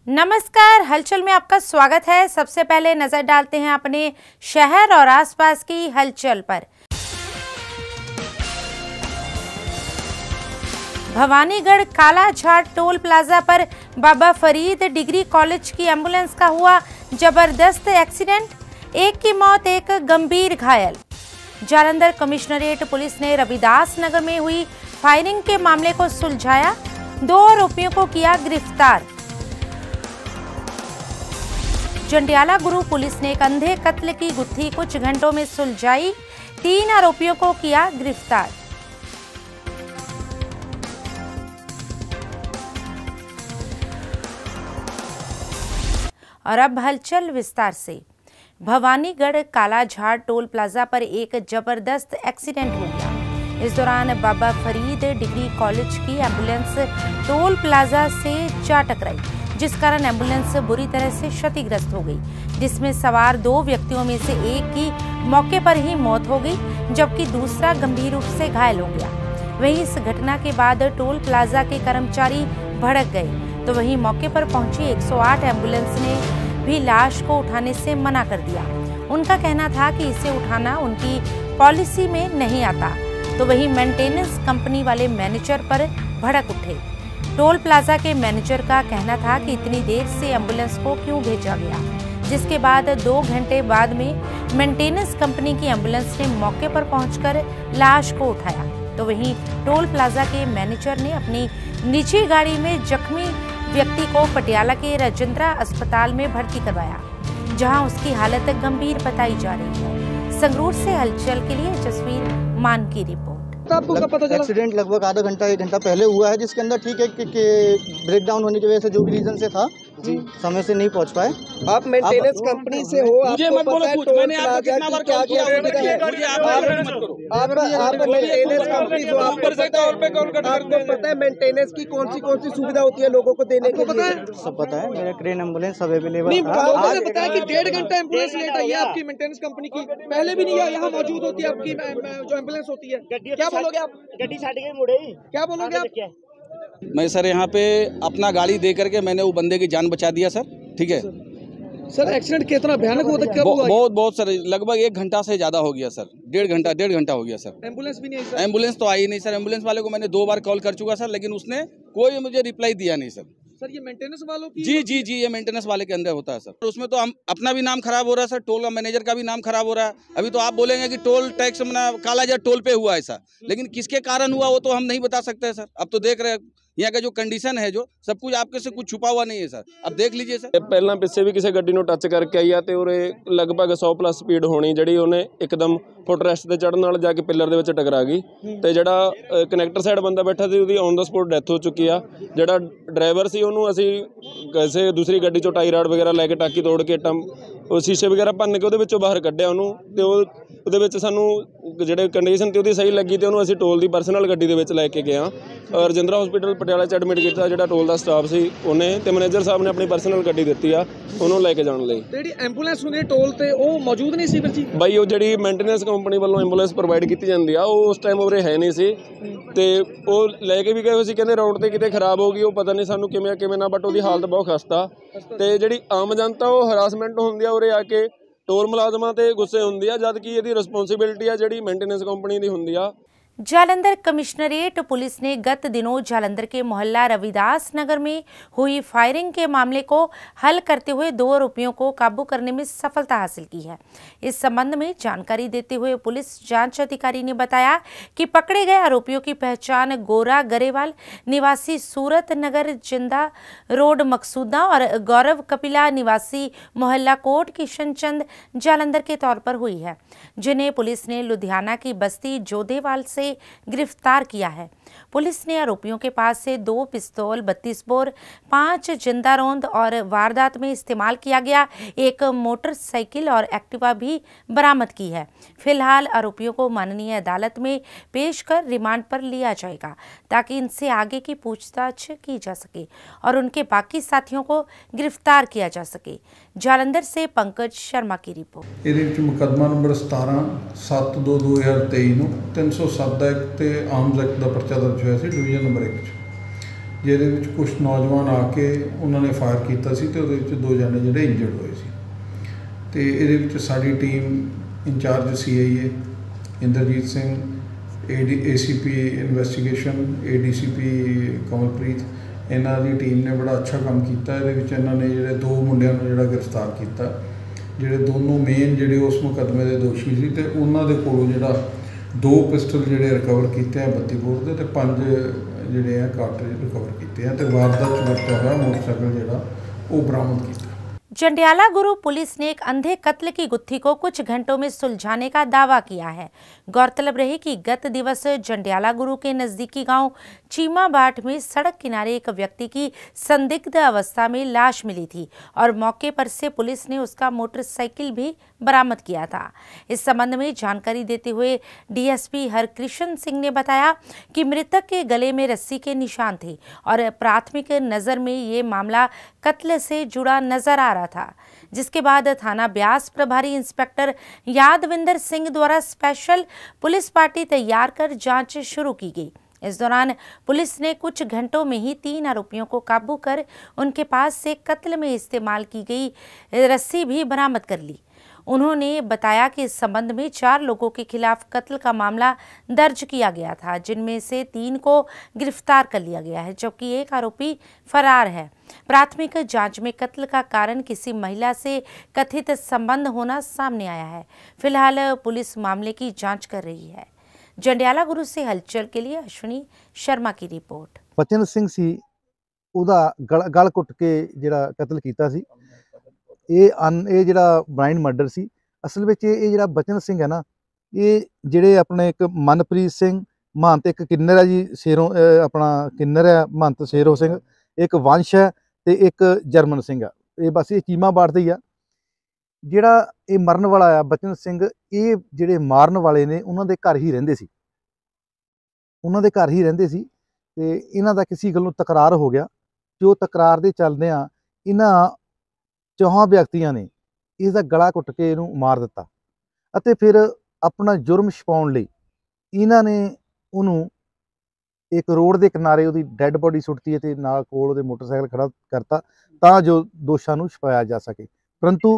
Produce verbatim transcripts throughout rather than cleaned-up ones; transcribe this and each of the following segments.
नमस्कार, हलचल में आपका स्वागत है। सबसे पहले नजर डालते हैं अपने शहर और आसपास की हलचल पर। भवानीगढ़ कालाझाट टोल प्लाजा पर बाबा फरीद डिग्री कॉलेज की एम्बुलेंस का हुआ जबरदस्त एक्सीडेंट, एक की मौत, एक गंभीर घायल। जालंधर कमिश्नरेट पुलिस ने रविदास नगर में हुई फायरिंग के मामले को सुलझाया, दो आरोपियों को किया गिरफ्तार। जंडियाला गुरु पुलिस ने एक अंधे कत्ल की गुत्थी कुछ घंटों में सुलझाई, तीन आरोपियों को किया गिरफ्तार। और अब हलचल विस्तार से। भवानीगढ़ कालाझाट टोल प्लाजा पर एक जबरदस्त एक्सीडेंट हो गया। इस दौरान बाबा फरीद डिग्री कॉलेज की एम्बुलेंस टोल प्लाजा से जा टकराई, जिस कारण एम्बुलेंस बुरी तरह से क्षतिग्रस्त हो गई, जिसमें सवार दो व्यक्तियों में से एक की मौके पर ही मौत हो गई, जबकि दूसरा गंभीर रूप से घायल हो गया। वहीं इस घटना के बाद टोल प्लाजा के कर्मचारी भड़क गए, तो वहीं मौके पर पहुंची एक सौ आठ एम्बुलेंस ने भी लाश को उठाने से मना कर दिया। उनका कहना था कि इसे उठाना उनकी पॉलिसी में नहीं आता, तो वहीं मेंटेनेंस कंपनी वाले मैनेजर पर भड़क उठे। टोल प्लाजा के मैनेजर का कहना था कि इतनी देर से एम्बुलेंस को क्यों भेजा गया, जिसके बाद दो घंटे बाद में मेंटेनेंस कंपनी की एम्बुलेंस ने मौके पर पहुंचकर लाश को उठाया। तो वहीं टोल प्लाजा के मैनेजर ने अपनी निजी गाड़ी में जख्मी व्यक्ति को पटियाला के राजेंद्रा अस्पताल में भर्ती करवाया, जहां उसकी हालत गंभीर बताई जा रही है। संगरूर से हलचल के लिए जसवीर मान की रिपोर्ट। आपको कब पता चला? एक्सीडेंट लगभग आधा घंटा एक घंटा पहले हुआ है, जिसके अंदर ठीक है कि, कि ब्रेक डाउन होने की वजह से जो भी रीजन से था जी समय से नहीं पहुंच पाए। आप मेंटेनेंस कंपनी से हो, मुझे मत बोलो कुछ, मैंने आपको कितना बार क्या किया है, मुझे आप मत करो। आप आप मेंटेनेंस कंपनी जो आपको पता है, आपको पता है मेंटेनेंस की कौन सी कौन सी सुविधा होती है लोगों को देने के लिए? सब पता है, मेरा क्रेन एम्बुलेंस सब अवेलेबल था। लोगों ने बताया कि डेढ़ घंटा एम्बुलेंस लेट आई है आपकी मेंटेनेंस कंपनी की, पहले भी नहीं यहाँ मौजूद होती है आपकी जो एम्बुलेंस होती है। क्या बोलोगे आप? गड्डी छाड़ के मुड़े क्या बोलोगे आप? मैं सर यहाँ पे अपना गाड़ी दे करके मैंने वो बंदे की जान बचा दिया सर, ठीक है सर। एक्सीडेंट कितना भयानक हुआ था? कब हुआ? बहुत बहुत सर, लगभग एक घंटा से ज्यादा हो गया सर, डेढ़ घंटा डेढ़ घंटा हो गया सर। एम्बुलेंस भी नहीं आई सर? एम्बुलेंस तो आई नहीं सर। एम्बुलेंस वाले को मैंने दो बार कॉल कर चुका सर, लेकिन उसने कोई मुझे रिप्लाई दिया नहीं सर। सर ये मेंटेनेंस वालों की? जी जी जी ये मेंटेनेंस वाले के अंदर होता है सर। उसमें तो हम अपना भी नाम खराब हो रहा है सर, टोल का मैनेजर का भी नाम खराब हो रहा है। अभी तो आप बोलेंगे कि टोल टैक्स में कालाजार टोल पे हुआ ऐसा, लेकिन किसके कारण हुआ वो तो हम नहीं बता सकते सर। अब तो देख रहे हैं यहाँ का जो कंडीशन है, जो सब कुछ आपके से कुछ छुपा हुआ नहीं है सर, अब देख लीजिए सर। ਪਹਿਲਾਂ ਪਿੱਛੇ ਵੀ ਕਿਸੇ ਗੱਡੀ ਨੂੰ ਟੱਚ ਕਰਕੇ ਆਈ ਆ ਤੇ ਉਰੇ ਲਗਭਗ ਸੌ ਪਲੱਸ ਸਪੀਡ ਹੋਣੀ, ਜਿਹੜੀ ਉਹਨੇ ਇੱਕਦਮ ਫੁੱਟ ਰੈਸਟ ਤੇ ਚੜਨ ਨਾਲ ਜਾ ਕੇ ਪਿੱਲਰ ਦੇ ਵਿੱਚ ਟਕਰਾ ਗਈ ਤੇ ਜਿਹੜਾ ਕਨੈਕਟਰ ਸਾਈਡ ਬੰਦਾ ਬੈਠਾ ਸੀ ਉਹਦੀ ਔਨ ਦਾ ਸਪੋਟ ਡੈਥ ਹੋ ਚੁੱਕੀ ਆ। ਜਿਹੜਾ ਡਰਾਈਵਰ ਸੀ ਉਹਨੂੰ ਅਸੀਂ ਕਿਸੇ ਦੂਸਰੀ ਗੱਡੀ ਚੋਂ ਟਾਈ ਰਾਡ ਵਗੈਰਾ ਲੈ ਕੇ ਟਾਕੀ ਤੋੜ ਕੇ ਟਮ ਉਹ ਸ਼ੀਸ਼ੇ ਵਗੈਰਾ ਭੰਨ ਕੇ ਉਹਦੇ ਵਿੱਚੋਂ ਬਾਹਰ ਕੱਢਿਆ ਉਹਨੂੰ, ਤੇ ਉਹ ਉਹਦੇ ਵਿੱਚ ਸਾਨੂੰ ਜਿਹੜੇ ਕੰਡੀਸ਼ਨ ਤੇ ਉਹਦੀ ਸਹੀ ਲੱਗੀ ਤੇ ਉਹਨੂੰ ਅਸੀਂ ਟੋਲ ਦੀ ਪਰਸਨਲ ਗੱਡੀ ਦੇ ਵਿੱਚ ਲੈ ਕੇ ਗਏ ਹਾਂ। ਰਜਿੰਦਰਾ ਹਸਪੀਟਲ ਪਟਿਆਲਾ 'ਚ ਐਡਮਿਟ ਕੀਤਾ। ਜਿਹੜਾ ਟੋਲ ਦਾ ਸਟਾਫ ਸੀ ਉਹਨੇ ਤੇ ਮੈਨੇਜਰ ਸਾਹਿਬ ਨੇ ਆਪਣੀ ਪਰਸਨਲ ਗੱਡੀ ਦਿੱਤੀ ਆ ਉਹਨੂੰ ਲੈ ਕੇ ਜਾਣ ਲਈ। ਜਿਹੜੀ ਐਂਬੂਲੈਂਸ ਹੁੰਦੀ ਟੋਲ ਤੇ ਉਹ ਮੌਜੂਦ ਨਹੀਂ ਸੀ ਵੀਰ ਜੀ? ਬਾਈ ਉਹ ਜਿਹੜੀ ਮੇਨਟੇਨੈਂਸ ਕੰਪਨੀ ਵੱਲੋਂ ਐਂਬੂਲੈਂਸ ਪ੍ਰੋਵਾਈਡ ਕੀਤੀ ਜਾਂਦੀ ਆ ਉਹ ਉਸ ਟਾਈਮ ਉਰੇ ਹੈ ਨਹੀਂ ਸੀ, ਤੇ ਉਹ ਲੈ ਕੇ ਵੀ ਗਏ ਹੋਏ ਸੀ, ਕਹਿੰਦੇ ਰੋਡ ਤੇ ਕਿਤੇ ਖਰਾਬ ਹੋ ਗਈ, ਉਹ ਪਤਾ ਨਹੀਂ ਸਾਨੂੰ ਕਿਵੇਂ ਕਿਵੇਂ ਨਾ, ਬਟ ਉਹਦੀ ਹਾਲਤ ਬਹੁਤ ਖਸਤਾ। ਤੇ ਜਿਹੜੀ ਆਮ ਜਨਤਾ ਉਹ ਹਰਾਸਮੈਂਟ ਹੁੰਦੀ ਆ ਉਰੇ ਆ ਕੇ, ਟੋਲ ਮੁਲਾਜ਼ਮਾਂ ਤੇ ਗੁੱਸੇ ਹੁੰਦੀ ਆ, ਜਦ ਕਿ ਇਹਦੀ ਰਿਸਪੌਂਸਿਬਿਲਿਟੀ ਆ ਜਿਹੜੀ ਮੇਨਟੇਨੈਂਸ ਕੰਪनी ਦੀ ਹੁੰਦੀ ਆ। जालंधर कमिश्नरेट पुलिस ने गत दिनों जालंधर के मोहल्ला रविदास नगर में हुई फायरिंग के मामले को हल करते हुए दो आरोपियों को काबू करने में सफलता हासिल की है। इस संबंध में जानकारी देते हुए पुलिस जांच अधिकारी ने बताया कि पकड़े गए आरोपियों की पहचान गोरा गरेवाल निवासी सूरत नगर जिंदा रोड मकसूदा और गौरव कपिला निवासी मोहल्ला कोट किशनचंद जालंधर के तौर पर हुई है, जिन्हें पुलिस ने लुधियाना की बस्ती जोधेवाल से गिरफ्तार किया है। पुलिस ने आरोपियों के पास से दो पिस्तौल, बत्तीस बोर, पांच जिंदा रौंद और वारदात में इस्तेमाल किया गया एक मोटरसाइकिल और एक्टिवा भी बरामद की है। फिलहाल आरोपियों को माननीय अदालत में पेश कर रिमांड पर लिया जाएगा, ताकि इनसे आगे की पूछताछ की जा सके और उनके बाकी साथियों को गिरफ्तार किया जा सके। जालंधर से पंकज शर्मा की रिपोर्ट। ਇਹਦੇ ਵਿੱਚ ਮੁਕੱਦਮਾ ਨੰਬਰ सतारह सत्त दो दो हज़ार तेईस ਨੂੰ तीन सौ सात ਦਾ ਇੱਕ ਤੇ ਆਰਮਜ਼ ਐਕਟ ਦਾ ਪਰਚਾ ਦਰਜ ਹੋਇਆ ਸੀ डिवीजन नंबर एक 'ਚ। ਜਿਹਦੇ ਵਿੱਚ ਕੁਝ ਨੌਜਵਾਨ ਆ ਕੇ ਉਹਨਾਂ ਨੇ ਫਾਇਰ ਕੀਤਾ ਸੀ ਤੇ ਉਹਦੇ ਵਿੱਚ ਦੋ ਜਣੇ ਜਿਹੜੇ ਇੰਜਰਡ ਹੋਏ ਸੀ। ਤੇ ਇਹਦੇ ਵਿੱਚ ਸਾਡੀ team incharge C I A Inderjit Singh, A D A C P investigation, A D C P Kamalpreet, ਇਹਨਾਂ ਦੀ ਟੀਮ ਨੇ ਬੜਾ ਅੱਛਾ ਕੰਮ ਕੀਤਾ। ਇਹਦੇ ਵਿੱਚ ਇਹਨਾਂ ਨੇ ਜਿਹੜੇ ਦੋ ਮੁੰਡਿਆਂ ਨੂੰ ਜਿਹੜਾ ਗ੍ਰਿਫਤਾਰ ਕੀਤਾ, ਜਿਹੜੇ ਦੋਨੋਂ ਮੇਨ ਜਿਹੜੇ ਉਸ ਮੁਕੱਦਮੇ ਦੇ ਦੋਸ਼ੀ ਸੀ, ਤੇ ਉਹਨਾਂ ਦੇ ਕੋਲੋਂ ਜਿਹੜਾ ਦੋ ਪਿਸਟਲ ਜਿਹੜੇ ਰਿਕਵਰ ਕੀਤੇ ਆ ਬੱਤੀ ਬੋਰ ਦੇ, ਤੇ ਪੰਜ ਜਿਹੜੇ ਆ ਕਾਰਟ੍ਰਿਜ ਰਿਕਵਰ ਕੀਤੇ ਆ, ਤੇ ਵਾਰਦਾਤ 'ਚ ਵਰਤਿਆ ਹੋਇਆ ਮੋਟਰਸਾਈਕਲ ਜਿਹੜਾ ਉਹ बरामद किया। जंडियाला गुरु पुलिस ने एक अंधे कत्ल की गुत्थी को कुछ घंटों में सुलझाने का दावा किया है। गौरतलब रहे कि गत दिवस जंडियाला गुरु के नजदीकी गांव चीमाबाट में सड़क किनारे एक व्यक्ति की संदिग्ध अवस्था में लाश मिली थी और मौके पर से पुलिस ने उसका मोटरसाइकिल भी बरामद किया था। इस संबंध में जानकारी देते हुए डीएसपी हरकृष्ण सिंह ने बताया कि मृतक के गले में रस्सी के निशान थे और प्राथमिक नजर में ये मामला कत्ल से जुड़ा नजर आ रहा था, जिसके बाद थाना ब्यास प्रभारी इंस्पेक्टर यादविंदर सिंह द्वारा स्पेशल पुलिस पार्टी तैयार कर जांच शुरू की गई। इस दौरान पुलिस ने कुछ घंटों में ही तीन आरोपियों को काबू कर उनके पास से कत्ल में इस्तेमाल की गई रस्सी भी बरामद कर ली। उन्होंने बताया कि इस संबंध में चार लोगों के खिलाफ कत्ल का मामला दर्ज किया गया था, जिनमें से तीन को गिरफ्तार कर लिया गया है, जबकि एक आरोपी फरार है। प्राथमिक जांच में कत्ल का कारण किसी महिला से कथित संबंध होना सामने आया है। फिलहाल पुलिस मामले की जांच कर रही है। जंडियाला गुरु से हलचल के लिए अश्विनी शर्मा की रिपोर्ट। बचन सिंह सी ਉਹਦਾ ਗਲ ਗਲ ਕੁੱਟ ਕੇ ਜਿਹੜਾ ਕਤਲ ਕੀਤਾ ਸੀ। ਇਹ ਅਨ ਇਹ ਜਿਹੜਾ ਬਲਾਈਂਡ ਮਰਡਰ ਸੀ। ਅਸਲ ਵਿੱਚ ਇਹ ਜਿਹੜਾ ਬਚਨ ਸਿੰਘ ਹੈ ਨਾ, ਇਹ ਜਿਹੜੇ ਆਪਣੇ ਇੱਕ ਮਨਪ੍ਰੀਤ ਸਿੰਘ ਮਹੰਤ, ਇੱਕ ਕਿੰਨਰ ਹੈ ਜੀ ਸ਼ੇਰੋਂ, ਆਪਣਾ ਕਿੰਨਰ ਹੈ ਮਹੰਤ ਸ਼ੇਰੋ ਸਿੰਘ, ਇੱਕ ਵੰਸ਼ ਹੈ ਤੇ ਇੱਕ ਜਰਮਨ ਸਿੰਘ ਆ। ਇਹ ਬਸ ਇਹ ਚੀਮਾਬਾੜ ਦੇ ਹੀ ਆ। ਜਿਹੜਾ ਇਹ ਮਰਨ ਵਾਲਾ ਆ ਬਚਨ ਸਿੰਘ, ਇਹ ਜਿਹੜੇ ਮਾਰਨ ਵਾਲੇ ਨੇ ਉਹਨਾਂ ਦੇ ਘਰ ਹੀ ਰਹਿੰਦੇ ਸੀ ਉਹਨਾਂ ਦੇ ਘਰ ਹੀ ਰਹਿੰਦੇ ਸੀ ਤੇ ਇਹਨਾਂ ਦਾ ਕਿਸੇ ਗੱਲੋਂ ਤਕਰਾਰ ਹੋ ਗਿਆ। ਜੋ ਤਕਰਾਰ ਦੇ ਚੱਲਦਿਆਂ ਇਹਨਾਂ ਚੌਹਾਂ ਵਿਅਕਤੀਆਂ ਨੇ ਇਸ ਦਾ ਗਲਾ ਘੁੱਟ ਕੇ ਇਹਨੂੰ ਮਾਰ ਦਿੱਤਾ ਅਤੇ ਫਿਰ ਆਪਣਾ ਜੁਰਮ ਛੁਪਾਉਣ ਲਈ ਇਹਨਾਂ ਨੇ ਉਹਨੂੰ ਇੱਕ ਰੋਡ ਦੇ ਕਿਨਾਰੇ ਉਹਦੀ ਡੈੱਡ ਬੋਡੀ ਸੁੱਟਤੀ ਅਤੇ ਨਾਲ ਕੋਲ ਉਹਦੇ ਮੋਟਰਸਾਈਕਲ ਖੜਾ ਕਰਤਾ ਤਾਂ ਜੋ ਦੋਸ਼ਾਂ ਨੂੰ ਛੁਪਾਇਆ ਜਾ ਸਕੇ। ਪਰੰਤੂ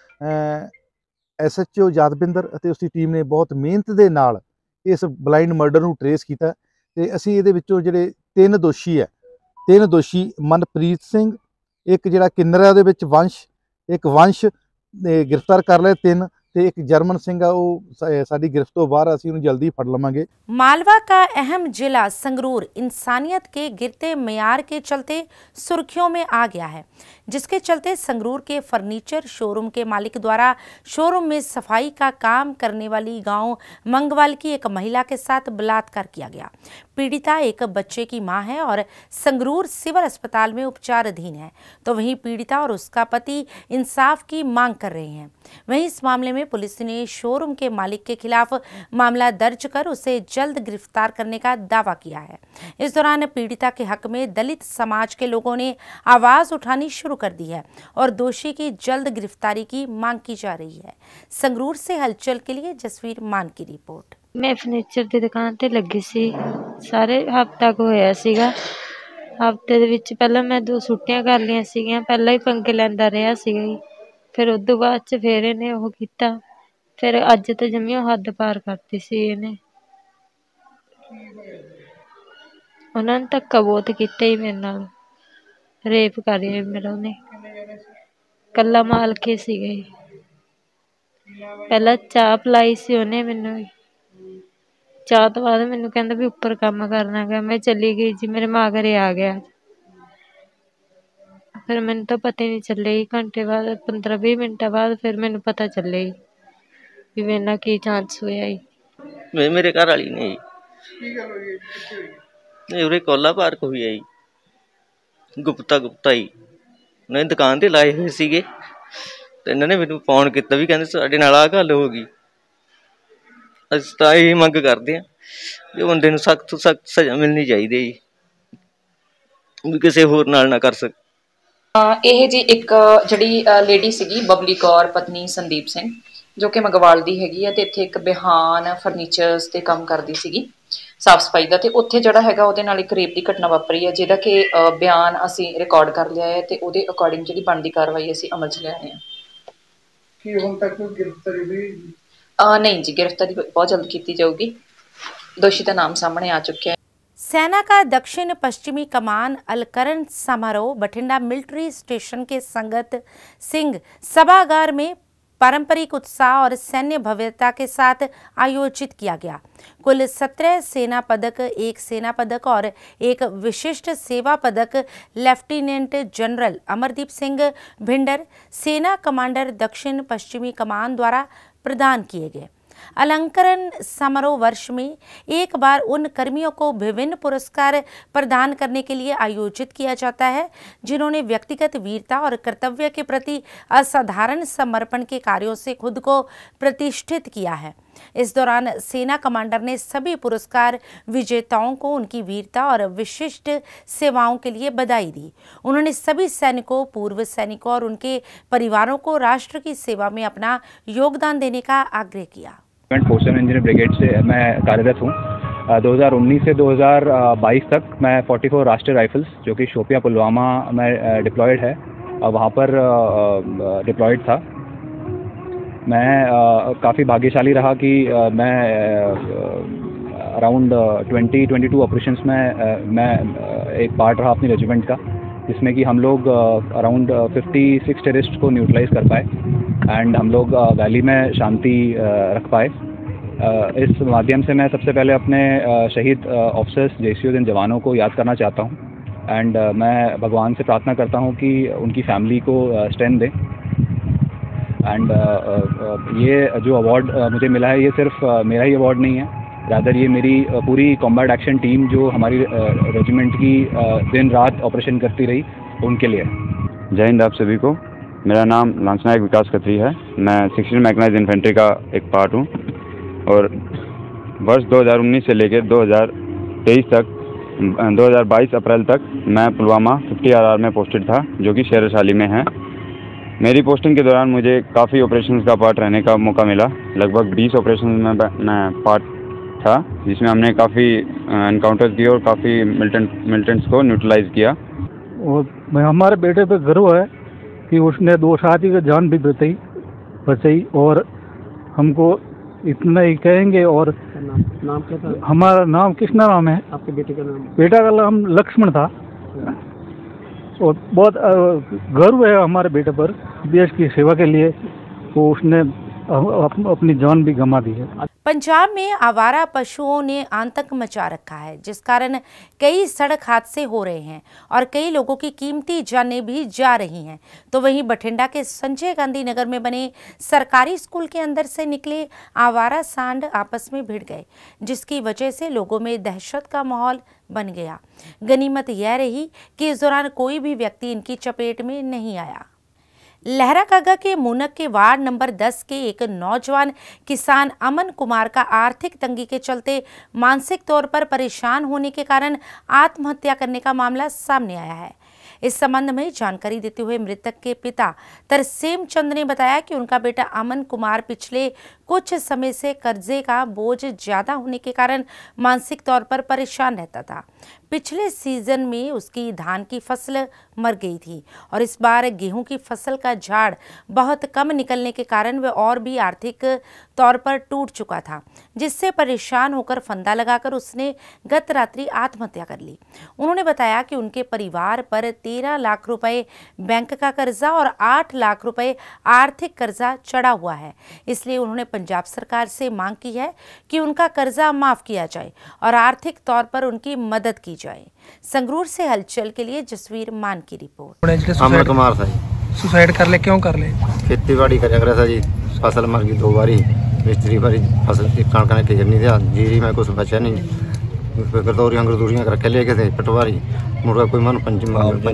ਐਸ ਐਚ ਓ ਯਾਦਵਿੰਦਰ ਅਤੇ ਉਸ ਦੀ ਟੀਮ ਨੇ ਬਹੁਤ ਮਿਹਨਤ ਦੇ ਨਾਲ ਇਸ ਬਲਾਈਂਡ ਮਰਡਰ ਨੂੰ ਟਰੇਸ ਕੀਤਾ ਤੇ ਅਸੀਂ ਇਹਦੇ ਵਿੱਚੋਂ ਜਿਹੜੇ ਤਿੰਨ ਦੋਸ਼ੀ ਹੈ ਤਿੰਨ ਦੋਸ਼ੀ ਮਨਪ੍ਰੀਤ ਸਿੰਘ, ਇੱਕ ਜਿਹੜਾ ਕਿੰਨਰ ਹੈ ਉਹਦੇ ਵਿੱਚ ਵੰਸ਼, ਇੱਕ ਵੰਸ਼ गिरफ्तार कर ले, तीन ते एक जर्मन सिंह आ वो साडी गिरफ्त तो बाहर, असीं उहनूं जल्दी फड़ लवांगे। मालवा का अहम जिला संगरूर इंसानियत के गिरते मेयार के चलते सुर्खियों में आ गया है, जिसके चलते संगरूर के फर्नीचर शोरूम के मालिक द्वारा शोरूम में सफाई का काम करने वाली गांव मंगवाल की एक महिला के साथ बलात्कार किया गया। पीड़िता एक बच्चे की मां है और संगरूर सिविल अस्पताल में उपचार अधीन है, तो वहीं पीड़िता और उसका पति इंसाफ की मांग कर रहे हैं। वहीं इस मामले में पुलिस ने शोरूम के मालिक के खिलाफ मामला दर्ज कर उसे जल्द गिरफ्तार करने का दावा किया है। इस दौरान पीड़िता के हक में दलित समाज के लोगों ने आवाज उठानी शुरू कर दी है और दोषी की जल्द गिरफ्तारी की मांग की जा रही है। संगरूर से हलचल के लिए जसवीर मान की रिपोर्ट। मैं फर्नीचर की दुकान ते लगी सी, सारे हफ्ता को होया सीगा। हफ्ते दे विच पहला मैं दो छुट्टियां कर लिया सीगियां, पहला ही पंगे लैंदा रहा सीगा, फिर उस तो बाद च फिर इहने ओह कीता, फिर अज तो जम्मी हद पार करती सी। इहने उन्होंने धक्का बहुत किया ही मेरे नाल, रेप करिया मेरा उन्हें। कला माल के सीगे, पहला चाह पिलाई सी उन्हें मैनू, चाह तो बाद मैनू कहंदा भी उपर काम करना है। मैं चली गई जी, मेरे माँ घरे आ गया, फिर मैनू तो पता ही नहीं चले। घंटे बाद पंद्रह बीस मिनट बाद फिर मैनू पता चले भी मेरे नाल की चांस होया। मैं मेरे घर वाली ने उरे कोला पार्क हुई है, गुप्ता गुप्ता ही उन्हें दुकान ते लाए हुए सीगे, ते इन्होंने मैनू फोन किया भी कहते साडे नाल आ गल हो गई। असीं तां यही मंग करते हैं भी बंदे नूं सख्त तो सख्त सज़ा मिलनी चाहिए जी, भी किसी होर नाल ना कर सके। ਇਹ ਜੀ ਇੱਕ ਜਿਹੜੀ ਲੇਡੀ ਸੀਗੀ ਬਬਲੀ ਕੌਰ ਪਤਨੀ ਸੰਦੀਪ ਸਿੰਘ, ਜੋ ਕਿ ਮੰਗਵਾਲ ਦੀ ਹੈਗੀ ਆ ਤੇ ਇੱਥੇ ਇੱਕ ਬਿਹਾਨ ਫਰਨੀਚਰਸ ਤੇ ਕੰਮ ਕਰਦੀ ਸੀਗੀ। ਸਾਫ ਸਫਾਈ ਦਾ, ਤੇ ਉੱਥੇ ਜਿਹੜਾ ਹੈਗਾ ਉਹਦੇ ਨਾਲ ਇੱਕ ਰੇਪ ਦੀ ਘਟਨਾ ਵਾਪਰੀ ਹੈ, ਜਿਹਦਾ ਕਿ ਬਿਆਨ ਅਸੀਂ ਰਿਕਾਰਡ ਕਰ ਲਿਆ ਹੈ ਤੇ ਉਹਦੇ ਅਕੋਰਡਿੰਗ ਜਿਹੜੀ ਬਣਦੀ ਕਾਰਵਾਈ ਅਸੀਂ ਅਮਲ 'ਚ ਲਿਆ ਰਹੇ ਹਾਂ। ਕੀ ਹੁਣ ਤੱਕ ਕੋਈ ਗ੍ਰਿਫਤਾਰੀ ਹੋਈ? नहीं जी, गिरफ्तारी बहुत जल्द की जाऊगी। दोषी का नाम सामने आ चुका है। सेना का दक्षिण पश्चिमी कमान अलकरण समारोह बठिंडा मिलिट्री स्टेशन के संगत सिंह सभागार में पारंपरिक उत्साह और सैन्य भव्यता के साथ आयोजित किया गया। कुल सत्रह सेना पदक, एक सेना पदक और एक विशिष्ट सेवा पदक लेफ्टिनेंट जनरल अमरदीप सिंह भिंडर, सेना कमांडर दक्षिण पश्चिमी कमान द्वारा प्रदान किए गए। अलंकरण समारोह वर्ष में एक बार उन कर्मियों को विभिन्न पुरस्कार प्रदान करने के लिए आयोजित किया जाता है जिन्होंने व्यक्तिगत वीरता और कर्तव्य के प्रति असाधारण समर्पण के कार्यों से खुद को प्रतिष्ठित किया है। इस दौरान सेना कमांडर ने सभी पुरस्कार विजेताओं को उनकी वीरता और विशिष्ट सेवाओं के लिए बधाई दी। उन्होंने सभी सैनिकों, पूर्व सैनिकों और उनके परिवारों को राष्ट्र की सेवा में अपना योगदान देने का आग्रह किया। पोस्टल इंजीनियर ब्रिगेड से मैं कार्यरत हूँ। दो हज़ार उन्नीस से दो हज़ार बाईस तक मैं चौवालीस राष्ट्रीय राइफल्स जो कि शोपियां पुलवामा में डिप्लॉयड है, वहाँ पर डिप्लॉयड था। मैं काफ़ी भाग्यशाली रहा कि मैं around twenty twenty two operations में मैं एक पार्ट रहा अपनी रेजिमेंट का, जिसमें कि हम लोग अराउंड फिफ्टी सिक्स टेररिस्ट को न्यूट्रलाइज कर पाए एंड हम लोग वैली में शांति रख पाए। इस माध्यम से मैं सबसे पहले अपने शहीद ऑफिसर्स, जेसीओ इन जवानों को याद करना चाहता हूँ एंड मैं भगवान से प्रार्थना करता हूँ कि उनकी फैमिली को स्ट्रेंथ दें। एंड ये जो अवार्ड मुझे मिला है ये सिर्फ मेरा ही अवार्ड नहीं है, रादर ये मेरी पूरी कॉम्बैट एक्शन टीम जो हमारी रेजिमेंट की दिन रात ऑपरेशन करती रही उनके लिए। जय हिंद आप सभी को। मेरा नाम लांसनायक विकास खत्री है। मैं सिक्सटीन मैकेनाइज्ड इन्फेंट्री का एक पार्ट हूँ और वर्ष दो हज़ार उन्नीस से लेकर दो हज़ार तेईस तक दो हज़ार बाईस अप्रैल तक मैं पुलवामा फिफ्टी आर आर में पोस्टेड था, जो कि शेर शाली में है। मेरी पोस्टिंग के दौरान मुझे काफ़ी ऑपरेशंस का पार्ट रहने का मौका मिला। लगभग बीस ऑपरेशन में मैं पार्ट था, जिसमें हमने काफ़ी एनकाउंटर्स किए और काफ़ी मिलिटेंट मिलिटेंट्स को न्यूट्रलाइज किया। और हमारे बेटे पे गर्व है कि उसने दो साथी की जान भी बचाई बचाई और हमको इतना ही कहेंगे। और नाम, नाम क्या था? हमारा नाम कृष्णा राम है। आपके बेटे का नाम? बेटा का नाम लक्ष्मण था। और बहुत गर्व है हमारे बेटे पर, देश की सेवा के लिए वो उसने अपनी जान भी गंवा दी है। पंजाब में आवारा पशुओं ने आतंक मचा रखा है, जिस कारण कई सड़क हादसे हो रहे हैं और कई लोगों की कीमती जानें भी जा रही हैं। तो वहीं बठिंडा के संजय गांधी नगर में बने सरकारी स्कूल के अंदर से निकले आवारा सांड आपस में भिड़ गए, जिसकी वजह से लोगों में दहशत का माहौल बन गया। गनीमत यह रही कि इस दौरान कोई भी व्यक्ति इनकी चपेट में नहीं आया। लहराकागा के मूनक के वार्ड नंबर दस के एक नौजवान किसान अमन कुमार का आर्थिक तंगी के चलते मानसिक तौर पर परेशान होने के कारण आत्महत्या करने का मामला सामने आया है। इस संबंध में जानकारी देते हुए मृतक के पिता तरसेम चंद ने बताया कि उनका बेटा अमन कुमार पिछले कुछ समय से कर्जे का बोझ ज्यादा होने के कारण मानसिक तौर पर परेशान रहता था। पिछले सीजन में उसकी धान की फसल मर गई थी और इस बार गेहूं की फसल का झाड़ बहुत कम निकलने के कारण वह और भी आर्थिक तौर पर टूट चुका था, जिससे परेशान होकर फंदा लगाकर उसने गत रात्रि आत्महत्या कर ली। उन्होंने बताया कि उनके परिवार पर तेरह लाख रुपए बैंक का कर्जा और आठ लाख रुपए आर्थिक कर्जा चढ़ा हुआ है, इसलिए उन्होंने पंजाब सरकार से मांग की है कि उनका कर्जा माफ किया जाए और आर्थिक तौर पर उनकी मदद की जाए। संगरूर से हलचल के लिए जसवीर मान की रिपोर्ट। अमन कुमार था जी। सुसाइड कर ले, क्यों कर ले? खेती बाड़ी कर रहा था जी, फसल मर गई दो बारी, तीसरी बारी फसल कणक ने क्लियर नहीं था, जीरी में कुछ बचा नहीं, गरदौरियां गरदूरियां करके ले गए थे पटवारी, मुर्गा कोई मन पंच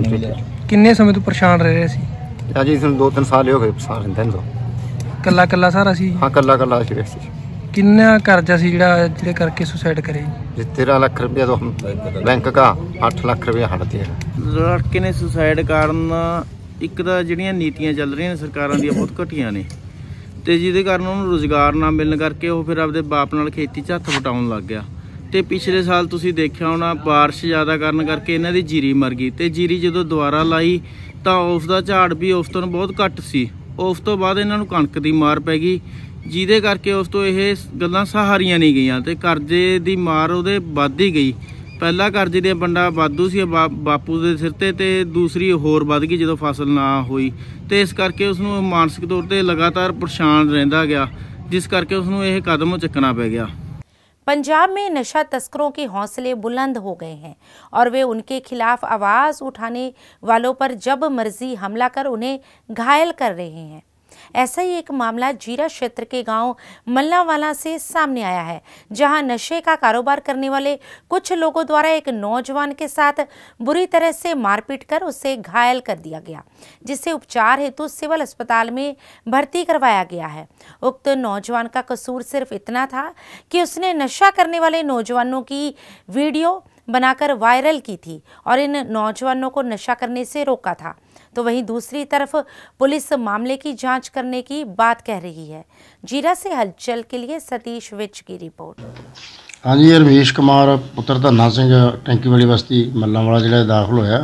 पंच किन्ने समय तो परेशान रह रहे सी? जी दो तीन साल हो गए परेशान रहंदे तो। कल्ला कल्ला सारा सी? हाँ कल्ला कल्ला सी वैसे। किन्ना कर्जा सी ਜਿਹੜਾ ਜਿਹੜੇ करके सुसाइड करे? जी तेरह लाख रुपया तो बैंक का, आठ लाख रुपया हट दिया। लड़के ने सुसाइड कारण ਇੱਕ ਤਾਂ ਜਿਹੜੀਆਂ ਨੀਤੀਆਂ ਚੱਲ ਰਹੀਆਂ ਨੇ ਸਰਕਾਰਾਂ ਦੀਆਂ ਬਹੁਤ ਘਟੀਆਂ ਨੇ ਤੇ ਜਿਹਦੇ ਕਾਰਨ ਉਹਨੂੰ ਰੁਜ਼ਗਾਰ ਨਾ ਮਿਲਣ ਕਰਕੇ ਉਹ ਫਿਰ ਆਪਦੇ ਬਾਪ ਨਾਲ ਖੇਤੀ 'ਚ ਹੱਥ ਵਟਾਉਣ ਲੱਗ ਗਿਆ ਤੇ ਪਿਛਲੇ ਸਾਲ ਤੁਸੀਂ ਦੇਖਿਆ ਹੋਣਾ ਬਾਰਿਸ਼ ਜ਼ਿਆਦਾ ਕਰਨ ਕਰਕੇ ਇਹਨਾਂ ਦੀ ਜੀਰੀ ਮਰ ਗਈ ਤੇ ਜੀਰੀ ਜਦੋਂ ਦੁਬਾਰਾ ਲਾਈ ਤਾਂ ਉਸ ਦਾ ਝਾੜ ਵੀ ਉਸ ਤੋਂ ਬਹੁਤ ਘੱਟ ਸੀ। ਉਸ ਤੋਂ ਬਾਅਦ ਇਹਨਾਂ ਨੂੰ ਕਣਕ ਦੀ ਮਾਰ ਪੈ ਗਈ ਜਿਹਦੇ ਕਰਕੇ ਉਸ ਤੋਂ ਇਹ ਗੱਲਾਂ ਸਹਾਰੀਆਂ ਨਹੀਂ ਗਈਆਂ ਤੇ ਕਰਜ਼ੇ ਦੀ ਮਾਰ ਉਹਦੇ ਵੱਧ ਹੀ ਗਈ। ਪਹਿਲਾ ਕਰਜ਼ੇ ਦੀਆਂ ਵੰਡਾਂ ਵਾਧੂ ਸੀ ਬਾ, ਬਾਪੂ ਦੇ ਸਿਰ ਤੇ ਤੇ ਦੂਸਰੀ ਹੋਰ ਵੱਧ ਗਈ ਜਦੋਂ ਫਸਲ ਨਾ ਹੋਈ ਤੇ ਇਸ ਕਰਕੇ ਉਸ ਨੂੰ ਮਾਨਸਿਕ ਤੌਰ ਤੇ ਲਗਾਤਾਰ परेशान ਰਹਿੰਦਾ ਗਿਆ जिस करके उसनों यह कदम चुकना पै गया। पंजाब में नशा तस्करों के हौसले बुलंद हो गए हैं और वे उनके खिलाफ आवाज उठाने वालों पर जब मर्जी हमला कर उन्हें घायल कर रहे हैं। ऐसा ही एक मामला जीरा क्षेत्र के गांव मल्लावाला से सामने आया है, जहां नशे का कारोबार करने वाले कुछ लोगों द्वारा एक नौजवान के साथ बुरी तरह से मारपीट कर उसे घायल कर दिया गया, जिसे उपचार हेतु सिविल अस्पताल में भर्ती करवाया गया है। उक्त नौजवान का कसूर सिर्फ इतना था कि उसने नशा करने वाले नौजवानों की वीडियो बनाकर वायरल की थी और इन नौजवानों को नशा करने से रोका था। तो वहीं दूसरी तरफ पुलिस मामले की जांच करने की बात कह रही है। जीरा से हलचल के लिए सतीश विच की रिपोर्ट। हाँ जी, रमेश कुमार पुत्र धन्ना सिंह टैंकी वाली बस्ती मल्लांवाला जिला दाखिल होया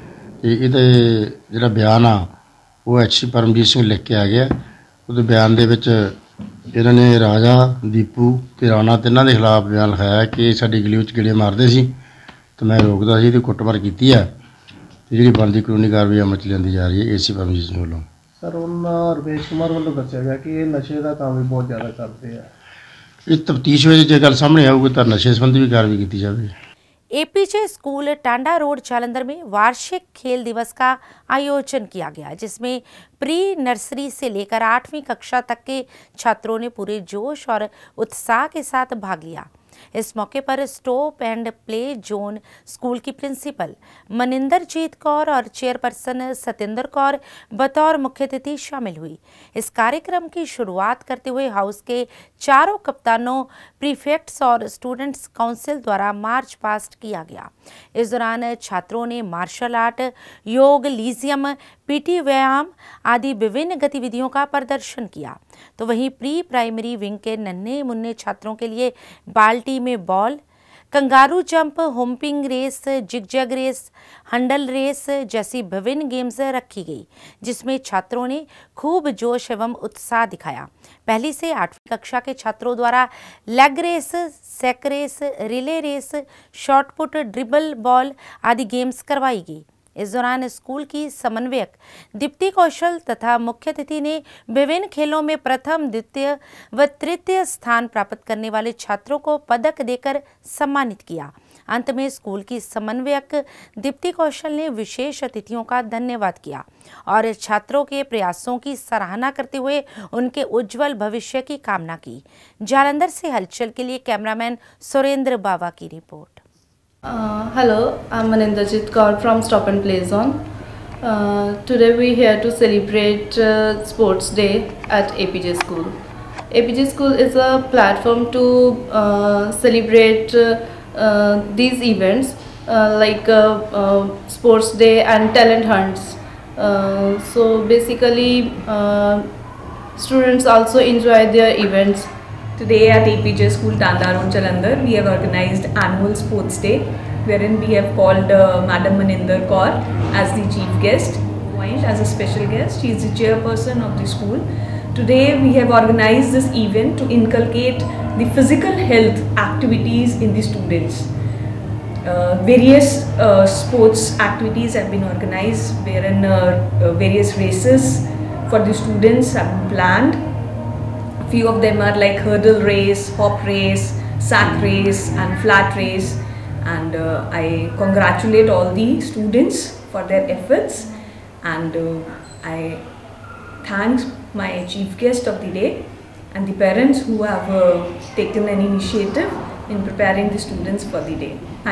ते इहदे जिहड़ा बयान आ वो एच सी परमजीत सिंह लिख के आ गया। उहदे बयान दे विच इन्हां ने राजा दीपू ते राणा तिन्हां दे खिलाफ बयान लिखाया कि साडी गली विच गेड़े मारदे सी ते मैं रोकदा सी ते कुੱਟਮਾਰ ਕੀਤੀ है ਤੇ ਜਿਹੜੀ ਬਣਦੀ ਕਾਨੂੰਨੀ ਕਾਰਵਾਈ ਅਮਲ ਚ ਲਿਆਂਦੀ ਜਾ ਰਹੀ ਹੈ ਏਸੀ ਪਰਮਜੀਤ ਸਿੰਘ ਵੱਲੋਂ। ਸਰ ਉਹਨਾਂ ਰਮੇਸ਼ ਕੁਮਾਰ ਵੱਲੋਂ ਦੱਸਿਆ ਗਿਆ ਕਿ ਇਹ ਨਸ਼ੇ ਦਾ ਕੰਮ ਵੀ ਬਹੁਤ ਜ਼ਿਆਦਾ ਕਰਦੇ ਆ। ਇਹ ਤਫਤੀਸ਼ ਵਿੱਚ ਜੇ ਗੱਲ ਸਾਹਮਣੇ ਆਊਗੀ ਤਾਂ ਨਸ਼ੇ ਸੰਬੰਧੀ ਵੀ ਕਾਰਵਾਈ ਕੀਤੀ ਜਾਵੇ। APJ school Tanda road Jalandhar में वार्षिक खेल दिवस का आयोजन किया गया, जिसमें प्री नर्सरी से लेकर आठवीं कक्षा तक के छात्रों ने पूरे जोश और उत्साह के साथ भाग लिया। इस मौके पर stop and play zone school की प्रिंसिपल मनिंदरजीत कौर और चेयरपर्सन सतेंद्र कौर बतौर मुख्य अतिथि शामिल हुई। इस कार्यक्रम की शुरुआत करते हुए हाउस के चारों कप्तानों, प्रीफेक्ट्स और स्टूडेंट्स काउंसिल द्वारा मार्च पास्ट किया गया। इस दौरान छात्रों ने मार्शल आर्ट, योग, लीजियम, पीटी व्यायाम आदि विभिन्न गतिविधियों का प्रदर्शन किया। तो वहीं प्री प्राइमरी विंग के नन्हे मुन्ने छात्रों के लिए बाल्टी में ball, kangaroo jump, hopping race, zigzag race, हंडल रेस जैसी विभिन्न गेम्स रखी गई, जिसमें छात्रों ने खूब जोश एवं उत्साह दिखाया। पहली से आठवीं कक्षा के छात्रों द्वारा leg race, sack race, relay race, shot put, dribble ball आदि गेम्स करवाई गई। इस दौरान स्कूल की समन्वयक दीप्ति कौशल तथा मुख्य अतिथि ने विभिन्न खेलों में प्रथम, द्वितीय व तृतीय स्थान प्राप्त करने वाले छात्रों को पदक देकर सम्मानित किया। अंत में स्कूल की समन्वयक दीप्ति कौशल ने विशेष अतिथियों का धन्यवाद किया और छात्रों के प्रयासों की सराहना करते हुए उनके उज्जवल भविष्य की कामना की। जालंधर से हलचल के लिए कैमरामैन सुरेंद्र बावा की report. Uh, hello, I'm Maninderjit Kaur from Stop and Play Zone. Uh, today we're here to celebrate uh, Sports Day at A P J School. A P J School is a platform to uh, celebrate uh, uh, these events uh, like uh, uh, Sports Day and talent hunts. Uh, so basically uh, students also enjoy their events. Today at A P J School Tanda Road Jalandhar, we have organized annual sports day, wherein we have called uh, Madam Maninder Kaur as the chief guest, as a special guest. She is the chairperson of the school. Today we have organized this event to inculcate the physical health activities in the students. Uh, various uh, sports activities have been organized, wherein uh, uh, various races for the students have been planned. Few of them are like hurdle race, hop race, sack race and flat race, and uh, I congratulate all the students for their efforts, and uh, I thank my chief guest of the day and the parents who have uh, taken an initiative in preparing the students for the day. Thank you.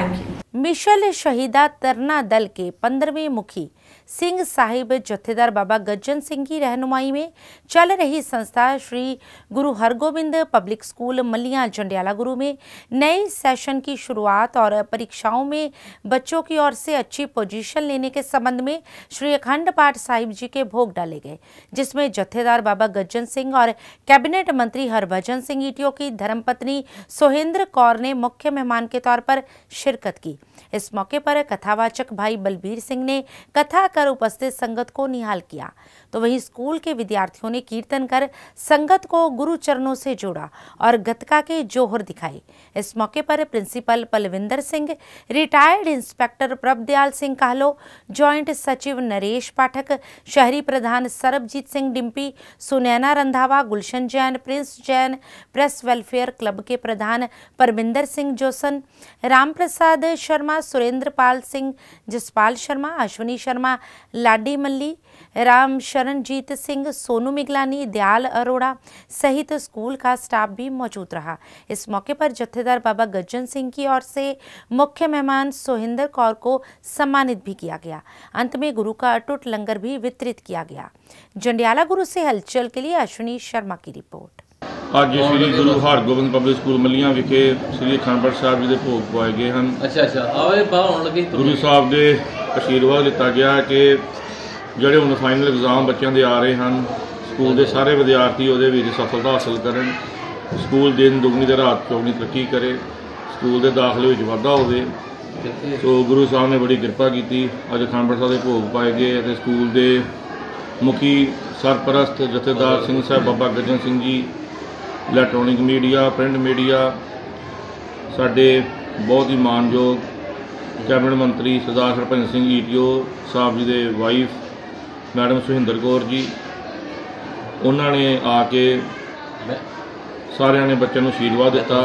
Misl Shahida Tarna Dal के पंद्रहवें मुखी सिंह साहिब जत्थेदार बाबा गज्जन सिंह की रहनुमाई में चल रही संस्था Shri Guru Hargobind public school Malian Jandiala Guru में नए सेशन की शुरुआत और परीक्षाओं में बच्चों की ओर से अच्छी पोजीशन लेने के संबंध में श्री अखंड पाठ साहिब जी के भोग डाले गए, जिसमें जत्थेदार बाबा गज्जन सिंह और कैबिनेट मंत्री हरभजन सिंह ईटियो की धर्मपत्नी सोहेंद्र कौर ने मुख्य मेहमान के तौर पर शिरकत की। इस मौके पर कथावाचक भाई बलबीर सिंह ने कथा कर उपस्थित संगत को निहाल किया, तो वहीं स्कूल के विद्यार्थियों ने कीर्तन कर संगत को गुरु चरणों से जोड़ा और गतका के जोहर दिखाए। इस मौके पर principal Palwinder Singh, retired inspector Prabhdayal Singh Kahlon, joint सचिव नरेश पाठक, शहरी प्रधान Sarabjit Singh Dimpy, Sunaina Randhawa, Gulshan Jain, Prince Jain, press welfare club के प्रधान परमिंदर सिंह जोसन, राम प्रसाद शर्मा, सुरेंद्र पाल सिंह, जसपाल शर्मा, अश्विनी शर्मा, लाडी मल्ली, राम शरणजीत सिंह, सोनू मिगलानी, दयाल अरोड़ा सहित स्कूल का स्टाफ भी मौजूद रहा। इस मौके पर जत्थेदार बाबा गज्जन सिंह की ओर से मुख्य मेहमान सोहिंदर कौर को सम्मानित भी किया गया। अंत में गुरु का अटूट लंगर भी वितरित किया गया। जंडियाला गुरु से हलचल के लिए अश्विनी शर्मा की रिपोर्ट। ਅੱਜ श्री गुरु हरगोबिंद पब्लिक स्कूल मलियां विखे श्री अखंड पाठ साहब जी के भोग पवाए गए हैं। अच्छा अच्छा आवे बाहर लगे गुरु साहब के आशीर्वाद दिता गया कि ਜਿਹੜੇ ਹੁਣ फाइनल एग्जाम बच्चों के आ रहे हैं, स्कूल के सारे विद्यार्थी वो सफलता हासिल करें, स्कूल दिन दुगनी ते रात चौगनी तरक्की करे, स्कूल के दाखले में वाधा हो। तो गुरु साहब ने बड़ी कृपा की। अज अखंड पाठ साहब के भोग पाए गए तो स्कूल के मुखी सरपरस्त जत्थेदार सिंह साहब Baba Gajjan Singh ji, electronic media, print media, साडे बहुत ही मानयोग कैबिनेट मंत्री सरदार हरभजन सिंह ईटियो साहब जी के वाइफ मैडम सोहिंदर कौर जी, उन्होंने आके सारिਆਂ ने बच्चों को आशीर्वाद दिता।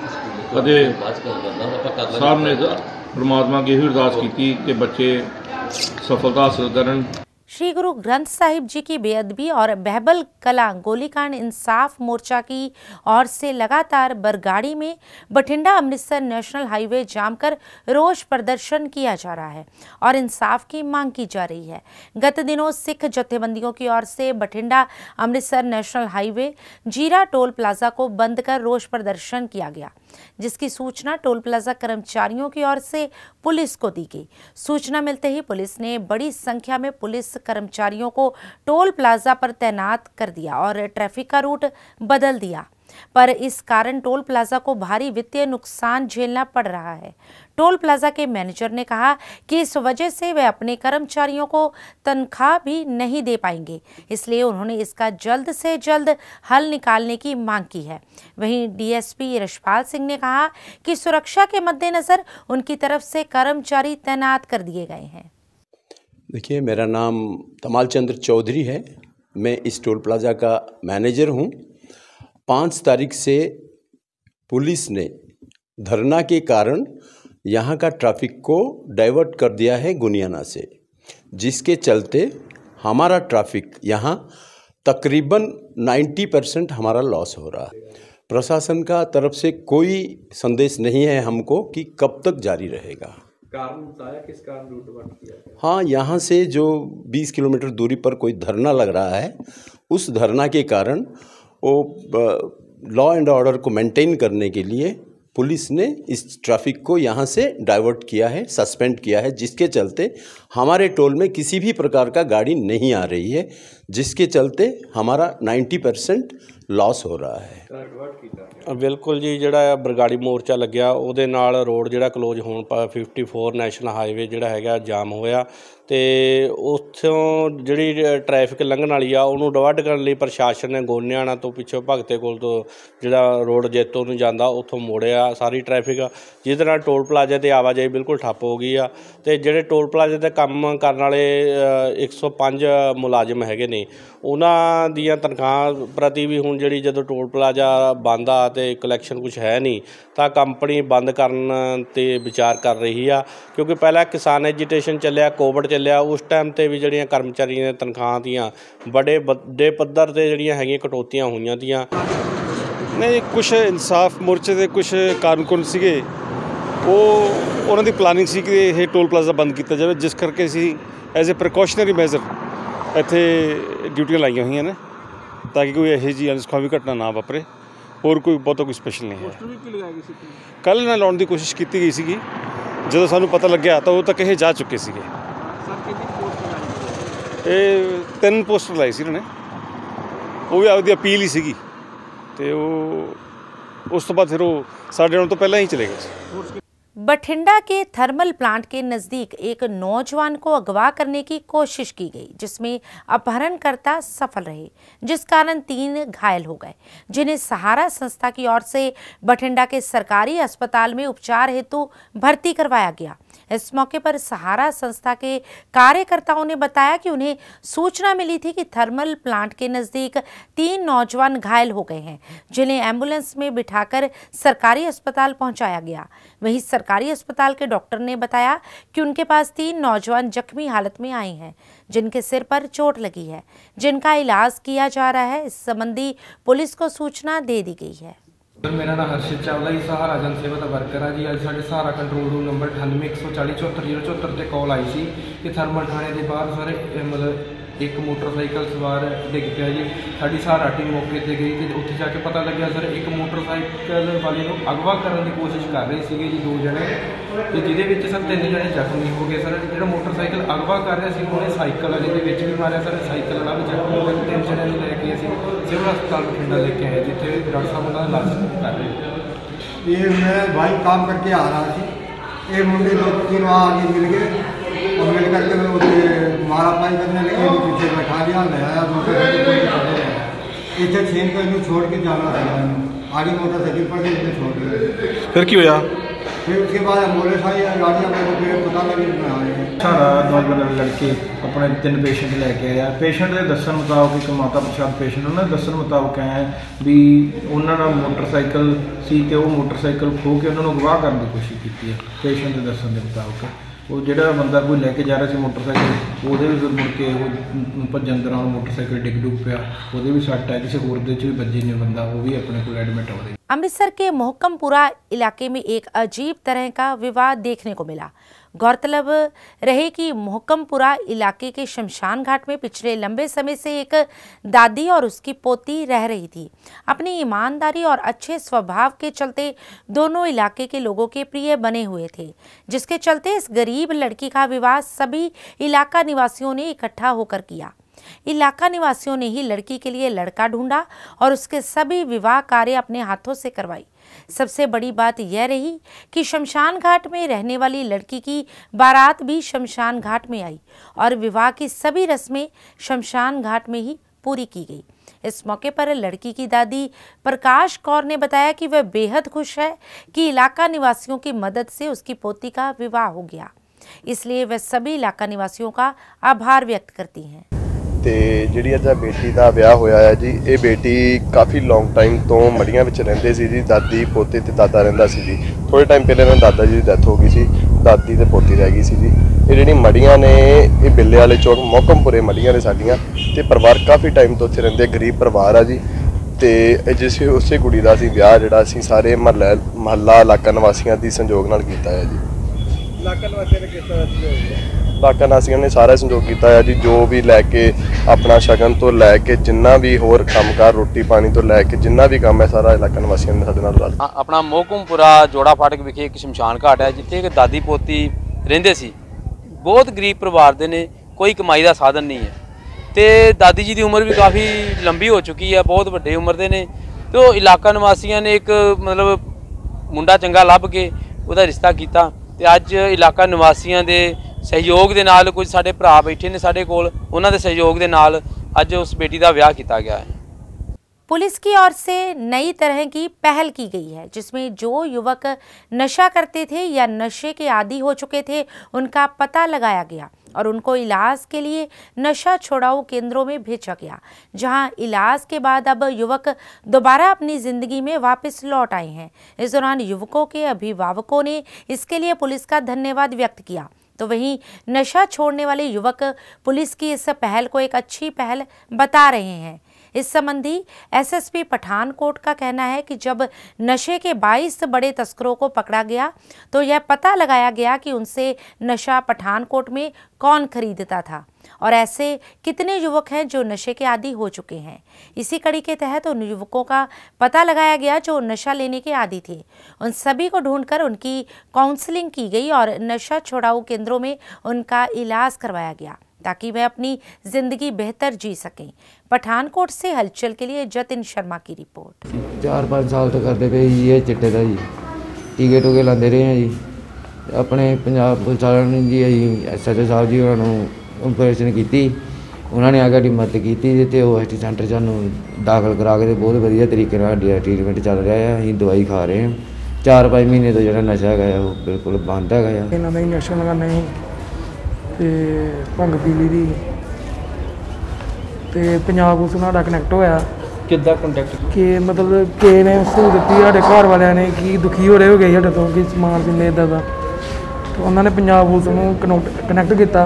साहब ने परमात्मा की अरदास की कि बच्चे सफलता हासिल करें। श्री गुरु ग्रंथ साहिब जी की बेअदबी और बहबल कला गोलीकांड इंसाफ मोर्चा की ओर से लगातार बरगाड़ी में बठिंडा अमृतसर नेशनल हाईवे जाम कर रोष प्रदर्शन किया जा रहा है और इंसाफ की मांग की जा रही है। गत दिनों सिख जत्थेबंदियों की ओर से Bathinda Amritsar national highway Zira toll plaza को बंद कर रोष प्रदर्शन किया गया, जिसकी सूचना टोल प्लाजा कर्मचारियों की ओर से पुलिस को दी गई। सूचना मिलते ही पुलिस ने बड़ी संख्या में पुलिस कर्मचारियों को टोल प्लाजा पर तैनात कर दिया और ट्रैफिक का रूट बदल दिया, पर इस कारण टोल प्लाजा को भारी वित्तीय नुकसान झेलना पड़ रहा है। टोल प्लाजा के मैनेजर ने कहा कि इस वजह से वे अपने कर्मचारियों को तनख्वाह भी नहीं दे पाएंगे, इसलिए उन्होंने इसका जल्द से जल्द हल निकालने की मांग की है। वहीं डीएसपी यशपाल सिंह ने कहा कि सुरक्षा के मद्देनजर उनकी तरफ से कर्मचारी तैनात कर दिए गए हैं। देखिए, मेरा नाम तमाल चंद्र चौधरी है, मैं इस टोल प्लाजा का मैनेजर हूँ। पाँच तारीख से पुलिस ने धरना के कारण यहाँ का ट्रैफिक को डाइवर्ट कर दिया है गुनियाना से, जिसके चलते हमारा ट्रैफिक यहाँ तकरीबन नब्बे परसेंट हमारा लॉस हो रहा है। प्रशासन का तरफ से कोई संदेश नहीं है हमको कि कब तक जारी रहेगा। कारण बताया किस कारण रूट बंद किया? हाँ, यहाँ से जो बीस किलोमीटर दूरी पर कोई धरना लग रहा है, उस धरना के कारण वो लॉ एंड ऑर्डर को मेंटेन करने के लिए पुलिस ने इस ट्रैफिक को यहाँ से डाइवर्ट किया है, सस्पेंड किया है, जिसके चलते हमारे टोल में किसी भी प्रकार का गाड़ी नहीं आ रही है, जिसके चलते हमारा नब्बे परसेंट लॉस हो रहा है। बिल्कुल जी, ਜਿਹੜਾ ਬਰਗਾੜੀ ਮੋਰਚਾ ਲੱਗਿਆ ਉਹਦੇ ਨਾਲ ਰੋਡ ਜਿਹੜਾ ਕਲੋਜ਼ ਹੋਣ ਪਾ चौवन ਨੈਸ਼ਨਲ ਹਾਈਵੇ ਜਿਹੜਾ ਹੈਗਾ ਜਾਮ ਹੋਇਆ ਤੇ ਉੱਥੋਂ ਜਿਹੜੀ ਟ੍ਰੈਫਿਕ ਲੰਘਣ ਵਾਲੀ ਆ ਉਹਨੂੰ ਡਿਵਾਈਡ ਕਰਨ ਲਈ ਪ੍ਰਸ਼ਾਸਨ ਨੇ ਗੋਨਿਆਣਾ ਤੋਂ ਪਿੱਛੋਂ ਭਗਤੇ ਕੋਲ ਤੋਂ ਜਿਹੜਾ ਰੋਡ ਜੈਤੋ ਨੂੰ ਜਾਂਦਾ ਉੱਥੋਂ ਮੋੜਿਆ ਸਾਰੀ ਟ੍ਰੈਫਿਕ, ਜਿਹਦੇ ਨਾਲ ਟੋਲ ਪਲਾਜ਼ੇ 'ਤੇ ਆਵਾਜਾਈ ਬਿਲਕੁਲ ਠੱਪ ਹੋ ਗਈ ਆ। ਤੇ ਜਿਹੜੇ ਟੋਲ ਪਲਾਜ਼ੇ 'ਤੇ ਕੰਮ ਕਰਨ ਵਾਲੇ ਇੱਕ ਸੌ ਪੰਜ ਮੁਲਾਜ਼ਮ ਹੈਗੇ ਨੇ, ਉਹਨਾਂ ਦੀਆਂ ਤਨਖਾਹ ਪ੍ਰਤੀ ਵੀ ਹੁਣ ਜਿਹੜੀ ਜਦੋਂ ਟੋਲ ਪਲਾਜ਼ਾ ਬੰਦ ਆ ਤੇ ਕਲੈਕਸ਼ਨ ਕੁਛ ਹੈ ਨਹੀਂ ਤਾਂ ਕੰਪਨੀ ਬੰਦ ਕਰਨ 'ਤੇ ਵਿਚਾਰ ਕਰ ਰਹੀ ਆ, ਕਿਉਂਕਿ ਪਹਿਲਾਂ ਕਿਸਾਨ ਐਜੀਟੇਸ਼ਨ ਚੱਲਿਆ, ਕੋਵਿਡ ਚੱਲਿਆ, ਉਸ ਟਾਈਮ 'ਤੇ ਵੀ ਜਿਹੜੀਆਂ ਕਰਮਚਾਰੀਆਂ ਦੀਆਂ ਤਨਖਾਹਾਂ ਦੀਆਂ ਬੜੇ ਵੱਡੇ ਪੱਧਰ 'ਤੇ ਜਿਹੜੀਆਂ ਹੈਗੀਆਂ ਕਟੌਤੀਆਂ ਹੋਈਆਂ ਤੀਆਂ। नहीं, कुछ इंसाफ मोर्चे के कुछ कारकुन सीगे ਉਹ ਉਹਨਾਂ ਦੀ ਪਲਾਨਿੰਗ ਸੀ ਕਿ ਇਹ ਟੋਲ ਪਲਾਜ਼ਾ ਬੰਦ ਕੀਤਾ ਜਾਵੇ, ਜਿਸ ਕਰਕੇ ਅਸੀਂ ਐਜ਼ ਏ ਪ੍ਰੀਕਾਸ਼ਨਰੀ ਮੈਜ਼ਰ ਇੱਥੇ ਡਿਊਟੀਆਂ ਲਾਈਆਂ ਹੋਈਆਂ ਨੇ ਤਾਂ ਕਿ ਕੋਈ ਇਹੋ ਜਿਹੀ ਅਨਸੁਖਾਵੀ ਘਟਨਾ ਨਾ ਵਾਪਰੇ। ਹੋਰ ਕੋਈ ਬਹੁਤਾ ਕੋਈ ਸਪੈਸ਼ਲ ਨਹੀਂ ਹੈ। ਕੱਲ੍ਹ ਨਾਲ ਲਾਉਣ ਦੀ ਕੋਸ਼ਿਸ਼ ਕੀਤੀ ਗਈ ਸੀਗੀ, ਜਦੋਂ ਸਾਨੂੰ ਪਤਾ ਲੱਗਿਆ ਤਾਂ ਉਦੋਂ ਤੱਕ ਇਹ ਜਾ ਚੁੱਕੇ ਸੀਗੇ। ਇਹ ਤਿੰਨ ਪੋਸਟਰ ਲਾਏ ਸੀ ਇਹਨਾਂ ਨੇ, ਉਹ ਵੀ ਆਪਦੀ ਅਪੀਲ ਹੀ ਸੀਗੀ ਤੇ ਉਹ ਉਸ ਤੋਂ बाਅद फिर वो साढ़े नौ तो पहले ही चले गए। बठिंडा के थर्मल प्लांट के नज़दीक एक नौजवान को अगवा करने की कोशिश की गई, जिसमें अपहरणकर्ता सफल रहे, जिस कारण तीन घायल हो गए, जिन्हें सहारा संस्था की ओर से बठिंडा के सरकारी अस्पताल में उपचार हेतु भर्ती करवाया गया। इस मौके पर सहारा संस्था के कार्यकर्ताओं ने बताया कि उन्हें सूचना मिली थी कि थर्मल प्लांट के नज़दीक तीन नौजवान घायल हो गए हैं, जिन्हें एम्बुलेंस में बिठाकर सरकारी अस्पताल पहुंचाया गया। वहीं सरकारी अस्पताल के डॉक्टर ने बताया कि उनके पास तीन नौजवान जख्मी हालत में आए हैं, जिनके सिर पर चोट लगी है, जिनका इलाज किया जा रहा है। इस संबंधी पुलिस को सूचना दे दी गई है। सर मेरा नाम हर्षित चावला जी, सहारा जन सेवा का वर्कर है जी। अज साढ़े सहारा कंट्रोल रूम नंबर अठानवे एक सौ चाली चौहत्तर जीरो चौहत्तर से कॉल आई सी कि थर्मल थाने के बाहर सर मतलब एक मोटरसाइकिल सवार डिग पिया जी। साड़ी सहारा टीम मौके पर गई तो उत्थे जाके पता लग्या सर एक मोटरसाइकिल वाले को अगवा करने की कोशिश कर रहे थे जी दो जने, तो जिहदे सर तीन जने जख्मी हो गए। सर जो मोटरसाइकिल अगवा कर रहा उन्हें साइकिल वाले के भी मारिया सर, साइकिल वाला भी जख्मी हो गया। तीन जने लैके असीं सिविल हस्पताल बठिंडा लेके आए जिथे डॉक्टर साहब उन्होंने इलाज कर रहे। ये मैं भाई काम करके आ रहा थी, ये मुंडे दो तीन वहाँ आगे मिल गए और मिल करके मैं उसे मारा पाई करने लगे, पीछे बैठा दिया, नया इतने छीन कर इन्हें छोड़ के जाना था, आगे मोटरसाइकिल पर इतने छोड़ दिया। फिर क्यों होया? फिर उसके बाद एम्बुलेंस आई, गाड़ियाँ मेरे को पता लगी मैं आए। सारा नौजवान लड़के अपने तीन पेशेंट लैके आया। पेशेंट के दसन मुताबिक एक माता प्रसाद पेशेंट उन्होंने दसन मुताबिक आए भी उन्होंने मोटरसाइकिल सी तो वो मोटरसाइकिल खो के उन्होंने गवाह करने की कोशिश की है। पेशेंट के दसन के मुताबिक वो जो बंदा कोई लैके जा रहा मोटरसाइकिल वो भी मुड़ के भजन दौरान मोटरसाइकिल डिग डुग पिया, वो भी सट है, किसी होर दे भी बजे ने बंदा, वो भी अपने को एडमिट हो रही। अमृतसर के मोहकमपुरा इलाके में एक अजीब तरह का विवाद देखने को मिला। गौरतलब रहे कि मोहकमपुरा इलाके के शमशान घाट में पिछले लंबे समय से एक दादी और उसकी पोती रह रही थी। अपनी ईमानदारी और अच्छे स्वभाव के चलते दोनों इलाके के लोगों के प्रिय बने हुए थे, जिसके चलते इस गरीब लड़की का विवाह सभी इलाका निवासियों ने इकट्ठा होकर किया। इलाका निवासियों ने ही लड़की के लिए लड़का ढूंढा और उसके सभी विवाह कार्य अपने हाथों से करवाई। सबसे बड़ी बात यह रही कि शमशान घाट में रहने वाली लड़की की बारात भी शमशान घाट में आई और विवाह की सभी रस्में शमशान घाट में ही पूरी की गई। इस मौके पर लड़की की दादी प्रकाश कौर ने बताया कि वह बेहद खुश है कि इलाका निवासियों की मदद से उसकी पोती का विवाह हो गया, इसलिए वह सभी इलाका निवासियों का आभार व्यक्त करती हैं। ਤੇ ਜਿਹੜੀ ਅੱਜ ਬੇਟੀ ਦਾ ਵਿਆਹ ਹੋਇਆ ਹੈ ਜੀ, ਇਹ ਬੇਟੀ ਕਾਫੀ ਲੌਂਗ ਟਾਈਮ ਤੋਂ ਮੜੀਆਂ ਵਿੱਚ ਰਹਿੰਦੇ ਸੀ ਜੀ। ਦਾਦੀ ਪੋਤੇ ਤੇ ਦਾਦਾ ਰਹਿੰਦਾ ਸੀ ਜੀ। ਥੋੜੇ ਟਾਈਮ ਪਹਿਲੇ ਇਹਨਾਂ ਦਾਦਾ ਜੀ ਦੀ ਡੈਥ ਹੋ ਗਈ ਸੀ, ਦਾਦੀ ਤੇ ਪੋਤੀ ਰਹਿ ਗਈ ਸੀ ਜੀ। ਇਹ ਜਿਹੜੀ ਮੜੀਆਂ ਨੇ ਇਹ ਬਿੱਲੇ ਵਾਲੇ ਚੌਕ ਮੋਹਕਮਪੁਰੇ ਮੜੀਆਂ ਨੇ ਸਾਡੀਆਂ, ਤੇ ਪਰਿਵਾਰ ਕਾਫੀ ਟਾਈਮ ਤੋਂ ਉੱਥੇ ਰਹਿੰਦੇ, ਗਰੀਬ ਪਰਿਵਾਰ ਆ ਜੀ। ਤੇ ਜਿਸ ਉਸੇ ਕੁੜੀ ਦਾ ਅਸੀਂ ਵਿਆਹ ਜਿਹੜਾ ਅਸੀਂ ਸਾਰੇ ਮਹੱਲਾ ਮਹੱਲਾ ਇਲਾਕਾ ਨਿਵਾਸੀਆਂ ਦੀ ਸੰਯੋਗ ਨਾਲ ਕੀਤਾ ਹੈ ਜੀ। ਇਲਾਕਾ ਨਿਵਾਸੀਆਂ ਨੇ ਕਿਸ ਤਰ੍ਹਾਂ ਇਲਾਕਾ ਨਿਵਾਸੀਆਂ ਨੇ ਸਾਰਾ ਸੰਯੋਗ ਕੀਤਾ ਹੈ ਜੀ। ਜੋ ਵੀ ਲੈ ਕੇ ਆਪਣਾ ਸ਼ਗਨ ਤੋਂ ਲੈ ਕੇ ਜਿੰਨਾ ਵੀ ਹੋਰ ਕੰਮਕਾਰ ਰੋਟੀ ਪਾਣੀ ਤੋਂ ਲੈ ਕੇ ਜਿੰਨਾ ਵੀ ਕੰਮ ਹੈ ਸਾਰਾ ਇਲਾਕਾ ਨਿਵਾਸੀਆਂ ਨੇ ਸਾਡੇ ਨਾਲ ਰਲ ਆਪਣਾ ਮੋਹਕਮਪੁਰਾ ਜੋੜਾ ਫਾਟਕ ਵਿਖੇ ਇੱਕ ਸ਼ਮਸ਼ਾਨ ਘਾਟ ਹੈ, ਜਿੱਥੇ ਇੱਕ ਦਾਦੀ ਪੋਤੀ ਰਹਿੰਦੇ ਸੀ। ਬਹੁਤ ਗਰੀਬ ਪਰਿਵਾਰ ਦੇ ਨੇ, ਕੋਈ ਕਮਾਈ ਦਾ ਸਾਧਨ ਨਹੀਂ ਹੈ ਤੇ ਦਾਦੀ ਜੀ ਦੀ ਉਮਰ ਵੀ ਕਾਫੀ ਲੰਬੀ ਹੋ ਚੁੱਕੀ ਹੈ, ਬਹੁਤ ਵੱਡੇ ਉਮਰ ਦੇ ਨੇ। ਤੇ ਉਹ ਇਲਾਕਾ ਨਿਵਾਸੀਆਂ ਨੇ ਇੱਕ ਮਤਲਬ ਮੁੰਡਾ ਚੰਗਾ ਲੱਭ ਕੇ ਉਹਦਾ ਰਿਸ਼ਤਾ ਕੀਤਾ ਤੇ ਅੱਜ ਇਲਾਕਾ ਨਿਵਾਸੀਆਂ ਦੇ सहयोग के नाल कुछ साडे भरा बैठे ने साडे कोल, उन्हां दे सहयोग के नाल अज उस बेटी का विआह किया गया है। पुलिस की ओर से नई तरह की पहल की गई है, जिसमें जो युवक नशा करते थे या नशे के आदी हो चुके थे उनका पता लगाया गया और उनको इलाज के लिए नशा छुड़ाऊ केंद्रों में भेजा गया, जहां इलाज के बाद अब युवक दोबारा अपनी ज़िंदगी में वापस लौट आए हैं। इस दौरान युवकों के अभिभावकों ने इसके लिए पुलिस का धन्यवाद व्यक्त किया। तो वहीं नशा छोड़ने वाले युवक पुलिस की इस पहल को एक अच्छी पहल बता रहे हैं। इस संबंधी एसएसपी पठानकोट का कहना है कि जब नशे के बाईस बड़े तस्करों को पकड़ा गया तो यह पता लगाया गया कि उनसे नशा पठानकोट में कौन खरीदता था और ऐसे कितने युवक हैं जो नशे के आदी हो चुके हैं। इसी कड़ी के तहत उन युवकों का पता लगाया गया जो नशा लेने के आदी थे। उन सभी को ढूंढकर उनकी काउंसलिंग की गई और नशा छुड़ाऊ केंद्रों में उनका इलाज करवाया गया ताकि वह अपनी जिंदगी बेहतर जी सकें। पठानकोट से हलचल के लिए जतिन शर्मा की रिपोर्ट। चार पाँच साल तो करते पे ये चिट्टे का जी टीके टूके लाते रहे हैं जी। अपने पंजाब पुलिस वालों ने जी एस एच ओ साहब जी उन्होंने ऑपरेशन की, उन्होंने आ के मदद की तो वो एस टी सेंटर सानू दाखिल करा के बहुत वधिया तरीके ट्रीटमेंट चल रहा है। अं दवाई खा रहे हैं। चार पाँच महीने तो जो नशा है वो बिल्कुल बंद है। इन्होंने इंजैक्शन लगाने ते भंग पीली दी ते पंजाब पुलिस नाल कनैक्ट होया किद्दां कंटैक्ट कि मतलब कि ने सहूलत दी साडे घर वालियां ने कि दुखी हो रहे हो गए साडे तो कि समान दिंदे इदां दा तो उन्होंने पंजाब पुलिस नूं कनैक्ट किया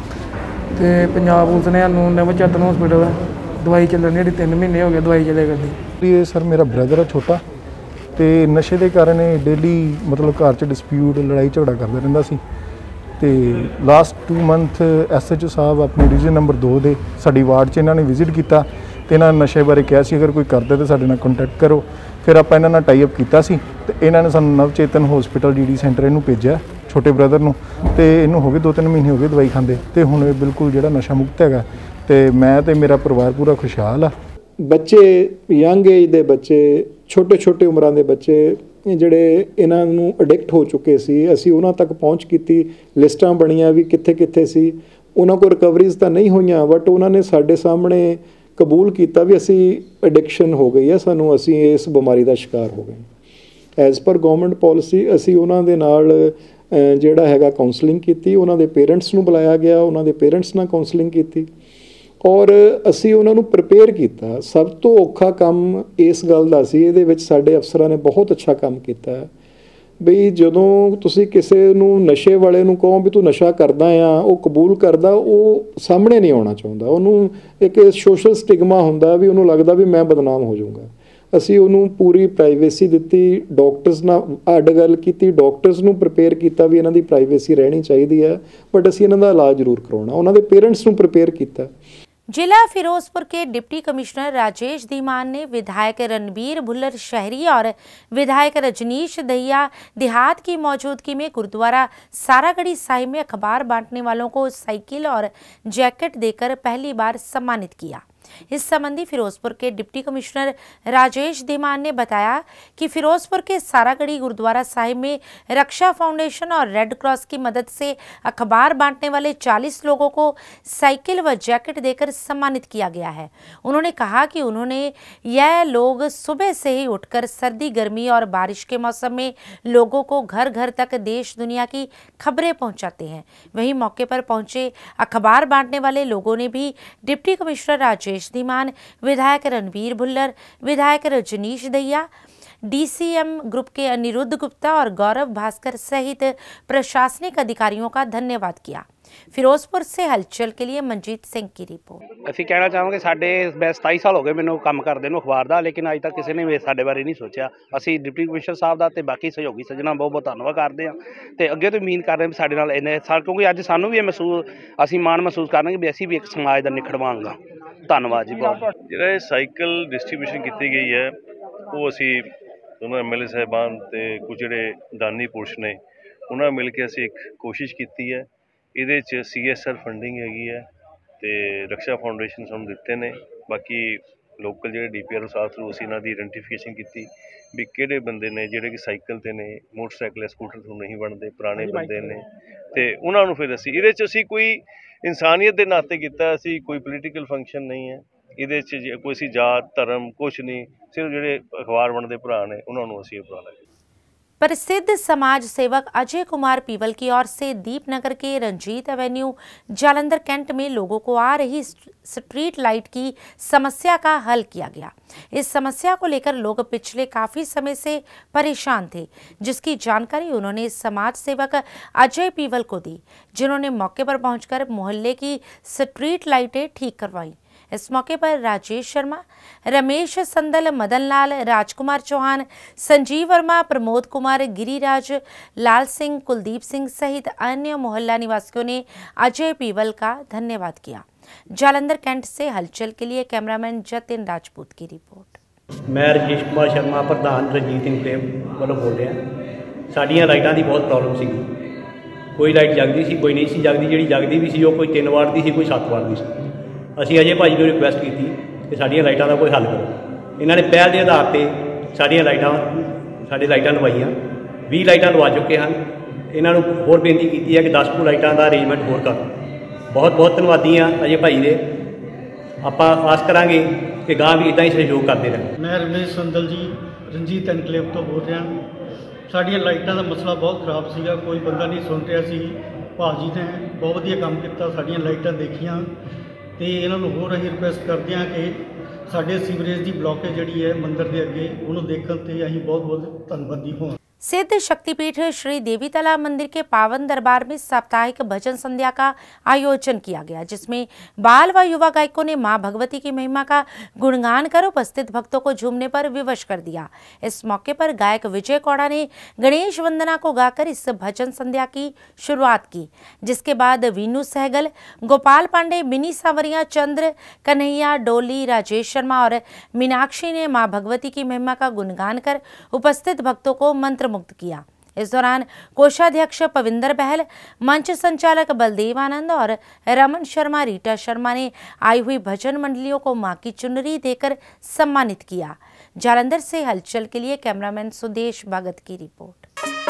तो पंजाब पुलिस ने सानूं नव चेतन हॉस्पिटल दवाई चलन दी तीन महीने हो गए दवाई चले करदी। ये सर मेरा ब्रदर है छोटा तो नशे के कारण डेली मतलब घर च डिस्प्यूट लड़ाई झगड़ा करता रहिंदा सी ते last two month S H O साहब अपने डिवीजन नंबर दो दे साडी वार्ड च इन्होंने विजिट किया तो इन्होंने नशे बारे कहा सी अगर कोई करता तो साडे नाल कंटैक्ट करो। फिर आप इन्हां नाल टाई अप किया सी ते इन्होंने सानूं Navchetan hospital D D centre इनू भेजा छोटे ब्रदर नूं ते इनू हो गए दो तीन महीने हो गए दवाई खांदे ते हुण ये बिल्कुल जिहड़ा नशा मुक्त हैगा ते मैं ते मेरा परिवार पूरा खुशहाल आ। बच्चे यंग एज दे बच्चे छोटे छोटे उम्रां दे बच्चे ਜਿਹੜੇ ਇਹਨਾਂ ਨੂੰ ਅਡਿਕਟ ਹੋ ਚੁੱਕੇ ਸੀ ਅਸੀਂ ਉਹਨਾਂ ਤੱਕ ਪਹੁੰਚ ਕੀਤੀ ਲਿਸਟਾਂ ਬਣੀਆਂ ਵੀ ਕਿੱਥੇ ਕਿੱਥੇ ਸੀ ਉਹਨਾਂ ਕੋਲ ਰਿਕਵਰੀਜ਼ ਤਾਂ ਨਹੀਂ ਹੋਈਆਂ ਬਟ ਉਹਨਾਂ ਨੇ ਸਾਡੇ ਸਾਹਮਣੇ ਕਬੂਲ ਕੀਤਾ ਵੀ ਅਸੀਂ ਐਡਿਕਸ਼ਨ ਹੋ ਗਈ ਹੈ ਸਾਨੂੰ ਅਸੀਂ ਇਸ ਬਿਮਾਰੀ ਦਾ ਸ਼ਿਕਾਰ ਹੋ ਗਏ। ਐਜ਼ ਪਰ ਗਵਰਨਮੈਂਟ ਪਾਲਿਸੀ ਅਸੀਂ ਉਹਨਾਂ ਦੇ ਨਾਲ ਜਿਹੜਾ ਹੈਗਾ ਕਾਉਂਸਲਿੰਗ ਕੀਤੀ ਉਹਨਾਂ ਦੇ ਪੇਰੈਂਟਸ ਨੂੰ ਬੁਲਾਇਆ ਗਿਆ ਉਹਨਾਂ ਦੇ ਪੇਰੈਂਟਸ ਨਾਲ ਕਾਉਂਸਲਿੰਗ ਕੀਤੀ ਔਰ ਅਸੀਂ ਉਹਨਾਂ ਨੂੰ ਪ੍ਰਿਪੇਅਰ ਕੀਤਾ। ਸਭ ਤੋਂ ਔਖਾ ਕੰਮ ਇਸ ਗੱਲ ਦਾ ਸੀ ਇਹਦੇ ਵਿੱਚ ਸਾਡੇ ਅਫਸਰਾਂ ਨੇ ਬਹੁਤ ਅੱਛਾ ਕੰਮ ਕੀਤਾ ਬਈ ਜਦੋਂ ਤੁਸੀਂ ਕਿਸੇ ਨੂੰ ਨਸ਼ੇ ਵਾਲੇ ਨੂੰ ਕਹੋ ਵੀ ਤੂੰ ਨਸ਼ਾ ਕਰਦਾ ਆ ਉਹ ਕਬੂਲ ਕਰਦਾ ਉਹ ਸਾਹਮਣੇ ਨਹੀਂ ਆਉਣਾ ਚਾਹੁੰਦਾ ਉਹਨੂੰ ਇੱਕ ਸੋਸ਼ਲ ਸਟਿਗਮਾ ਹੁੰਦਾ ਵੀ ਉਹਨੂੰ ਲੱਗਦਾ ਵੀ ਮੈਂ ਬਦਨਾਮ ਹੋ ਜਾਊਂਗਾ। ਅਸੀਂ ਉਹਨੂੰ ਪੂਰੀ ਪ੍ਰਾਈਵੇਸੀ ਦਿੱਤੀ ਡਾਕਟਰਸ ਨਾਲ ਅੱਡ ਗੱਲ ਕੀਤੀ ਡਾਕਟਰਸ ਨੂੰ ਪ੍ਰਿਪੇਅਰ ਕੀਤਾ ਵੀ ਇਹਨਾਂ ਦੀ ਪ੍ਰਾਈਵੇਸੀ ਰਹਿਣੀ ਚਾਹੀਦੀ ਹੈ ਬਟ ਅਸੀਂ ਇਹਨਾਂ ਦਾ ਇਲਾਜ ਜ਼ਰੂਰ ਕਰਵਾਉਣਾ ਉਹਨਾਂ ਦੇ ਪੇਰੈਂਟਸ ਨੂੰ ਪ੍ਰਿਪੇਅਰ ਕੀਤਾ। जिला फिरोजपुर के डिप्टी कमिश्नर राजेश धीमान ने विधायक रणबीर भुल्लर शहरी और विधायक रजनीश दहिया देहात की मौजूदगी में गुरुद्वारा सारागढ़ी साहिब में अखबार बांटने वालों को साइकिल और जैकेट देकर पहली बार सम्मानित किया। इस संबंधी फिरोजपुर के डिप्टी कमिश्नर राजेश धीमान ने बताया कि फिरोजपुर के सारागढ़ी गुरुद्वारा साहिब में रक्षा फाउंडेशन और रेड क्रॉस की मदद से अखबार बांटने वाले चालीस लोगों को साइकिल व जैकेट देकर सम्मानित किया गया है। उन्होंने कहा कि उन्होंने यह लोग सुबह से ही उठकर सर्दी गर्मी और बारिश के मौसम में लोगों को घर घर तक देश दुनिया की खबरें पहुंचाते हैं। वहीं मौके पर पहुंचे अखबार बांटने वाले लोगों ने भी डिप्टी कमिश्नर राजेश धीमान, विधायक रणबीर भुल्लर, विधायक रजनीश दहिया, डीसीएम ग्रुप के अनिरुद्ध गुप्ता और गौरव भास्कर सहित प्रशासनिक अधिकारियों का धन्यवाद किया। फिरोजपुर से हलचल के लिए मनजीत सिंह की रिपोर्ट। ਅਸੀਂ ਕਹਿਣਾ ਚਾਹਾਂਗੇ ਸਾਡੇ ਮੈਂ ਸਤਾਈ ਸਾਲ ਹੋ ਗਏ ਮੈਨੂੰ ਕੰਮ ਕਰਦੇ ਨੂੰ ਅਖਬਾਰ ਦਾ ਲੇਕਿਨ ਅੱਜ ਤੱਕ ਕਿਸੇ ਨੇ ਵੀ ਸਾਡੇ ਬਾਰੇ ਨਹੀਂ ਸੋਚਿਆ। ਅਸੀਂ ਡਿਪਟੀ ਕਮਿਸ਼ਨਰ ਸਾਹਿਬ ਦਾ ਤੇ ਬਾਕੀ ਸਹਿਯੋਗੀ ਸੱਜਣਾ ਬਹੁਤ ਬਹੁਤ ਧੰਨਵਾਦ ਕਰਦੇ ਹਾਂ ਤੇ ਅੱਗੇ ਤੋਂ ਉਮੀਦ ਕਰ ਰਹੇ ਹਾਂ ਸਾਡੇ ਨਾਲ ਇੰਨੇ ਸਾਲ ਕਿਉਂਕਿ ਅੱਜ ਸਾਨੂੰ ਵੀ ਇਹ ਮਹਿਸੂਸ ਅਸੀਂ ਮਾਣ ਮਹਿਸੂਸ ਕਰਾਂਗੇ ਵੀ ਅਸੀਂ ਵੀ ਇੱਕ ਸਮਾਜ ਦਾ ਨਿਖੜਵਾਂਗਾ। ਧੰਨਵਾਦ ਜੀ ਬਹੁਤ। ਜਿਹੜਾ ਇਹ ਸਾਈਕਲ ਡਿਸਟ੍ਰੀਬਿਊਸ਼ਨ ਕੀਤੀ ਗਈ ਹੈ ਉਹ ਅਸੀਂ ਦੋਨੋਂ ਐਮ ਐਲ ਏ ਸਾਹਿਬਾਨ ਤੇ ਕੁਝ ਜਿਹੜੇ ਦਾਨੀ ਪੁਰਸ਼ ਨੇ ਉਹਨਾਂ ਨਾਲ ਮਿਲ ਕੇ ਅਸੀਂ ਇੱਕ ਕੋਸ਼ਿਸ਼ ਕੀਤੀ ਹੈ। ਇਹਦੇ 'ਚ ਸੀ ਐਸ ਆਰ ਫੰਡਿੰਗ ਹੈਗੀ ਹੈ ਤੇ ਰਕਸ਼ਾ ਫਾਊਂਡੇਸ਼ਨ ਸਾਨੂੰ ਦਿੱਤੇ ਨੇ ਬਾਕੀ ਲੋਕਲ ਜਿਹੜੇ ਡੀ ਪੀ ਆਰ ਸਾਹਿਬ ਥਰੂ ਅਸੀਂ ਇਹਨਾਂ ਦੀ ਆਇਡੈਂਟੀਫਿਕੇਸ਼ਨ ਕੀਤੀ ਵੀ ਕਿਹੜੇ ਬੰਦੇ ਨੇ ਜਿਹੜੇ ਕਿ ਸਾਈਕਲ 'ਤੇ ਨੇ ਮੋਟਰਸਾਈਕਲ ਸਕੂਟਰ ਤੋਂ ਨਹੀਂ ਬਣਦੇ ਪੁਰਾਣੇ ਬੰਦੇ ਨੇ ਤੇ ਉਹਨਾਂ ਨੂੰ ਫਿਰ ਅਸੀਂ ਇਹਦੇ 'ਚ ਅਸੀਂ ਕੋਈ ਇਨਸਾਨੀਅਤ ਦੇ ਨਾਤੇ ਕੀਤਾ ਅਸੀਂ ਕੋਈ ਪੋਲੀਟੀਕਲ ਫੰਕਸ਼ਨ ਨਹੀਂ ਹੈ ਇਹਦੇ 'ਚ ਕੋਈ ਅਸੀਂ ਜਾਤ ਧਰਮ ਕੁਛ ਨਹੀਂ ਸਿਰਫ ਜਿਹੜੇ ਅਖਬਾਰ ਬਣਦੇ ਭਰਾ ਨੇ ਉਹਨਾਂ ਨੂੰ ਅਸੀਂ ਉਪਰਾਲਾ। प्रसिद्ध समाज सेवक अजय कुमार पीवल की ओर से दीपनगर के रंजीत एवेन्यू जालंधर कैंट में लोगों को आ रही स्ट्रीट लाइट की समस्या का हल किया गया। इस समस्या को लेकर लोग पिछले काफी समय से परेशान थे जिसकी जानकारी उन्होंने समाज सेवक अजय पीवल को दी जिन्होंने मौके पर पहुंचकर मोहल्ले की स्ट्रीट लाइटें ठीक करवाई। इस मौके पर राजेश शर्मा, रमेश संदल, मदन लाल, राजकुमार चौहान, संजीव वर्मा, प्रमोद कुमार, गिरिराज, लाल सिंह, कुलदीप सिंह सहित अन्य मोहल्ला निवासियों ने अजय पीवल का धन्यवाद किया। जालंधर कैंट से हलचल के लिए कैमरामैन जतिन राजपूत की रिपोर्ट। मैं राजेश कुमार शर्मा प्रधान रंजीत इनकलेव वालों बोल रहा। साड़ियाँ लाइटां की बहुत प्रॉब्लम सी, कोई लाइट जगती सी, कोई नहीं सी जगती, जी जगती भी सी वो कोई तीन वाट की सी, कोई सत्त वाट की सी। असीं अजय भाजी को रिक्वेस्ट की कि साड़ियाँ लाइटां का कोई हल करो। इन्होंने पहल के आधार पर साड़ियाँ लाइटां साढ़े लाइटां लवाइया, बीस लाइटां लवा चुके हैं। इन्होंने होर बेनती की है कि दस कु लाइटां का अरेंजमेंट होर करो। बहुत बहुत धन्यवादी हाँ अजय भाई दे। आप आस करांगे कि गांव भी इदा ही सहयोग करते रहें। मैं रमेश संदल जी रंजीत एनकलेव तो बोल रहा। साड़ियाँ लाइटां का मसला बहुत खराब सीगा, कोई बंदा नहीं सुन रहा सी। भाजी ने बहुत वधिया काम किया, साड़ियाँ लाइटां देखियां ते इन्हां नूं होर असीं रिक्वेस्ट करते हैं कि साडे सीवरेज की ब्लॉकेज जिहड़ी है मंदिर के अगे उन्होंने देखण ते असीं बहुत बहुत धन्नवादी हों। सिद्ध शक्तिपीठ श्री देवी तालाब मंदिर के पावन दरबार में साप्ताहिक भजन संध्या का आयोजन किया गया, जिसमें बाल व युवा गायकों ने मां भगवती की महिमा का गुणगान कर उपस्थित भक्तों को झूमने पर विवश कर दिया। इस मौके पर गायक विजय कौड़ा ने गणेश वंदना को गाकर इस भजन संध्या की शुरुआत की, जिसके बाद वीनू सहगल, गोपाल पांडे, मिनी सांवरिया, चंद्र, कन्हैया, डोली, राजेश शर्मा और मीनाक्षी ने मां भगवती की महिमा का गुणगान कर उपस्थित भक्तों को मंत्र मुक्त किया। इस दौरान कोषाध्यक्ष पविंदर बहल, मंच संचालक बलदेव आनंद और रमन शर्मा, रीटा शर्मा ने आई हुई भजन मंडलियों को मां की चुनरी देकर सम्मानित किया। जालंधर से हलचल के लिए कैमरामैन सुदेश भगत की रिपोर्ट।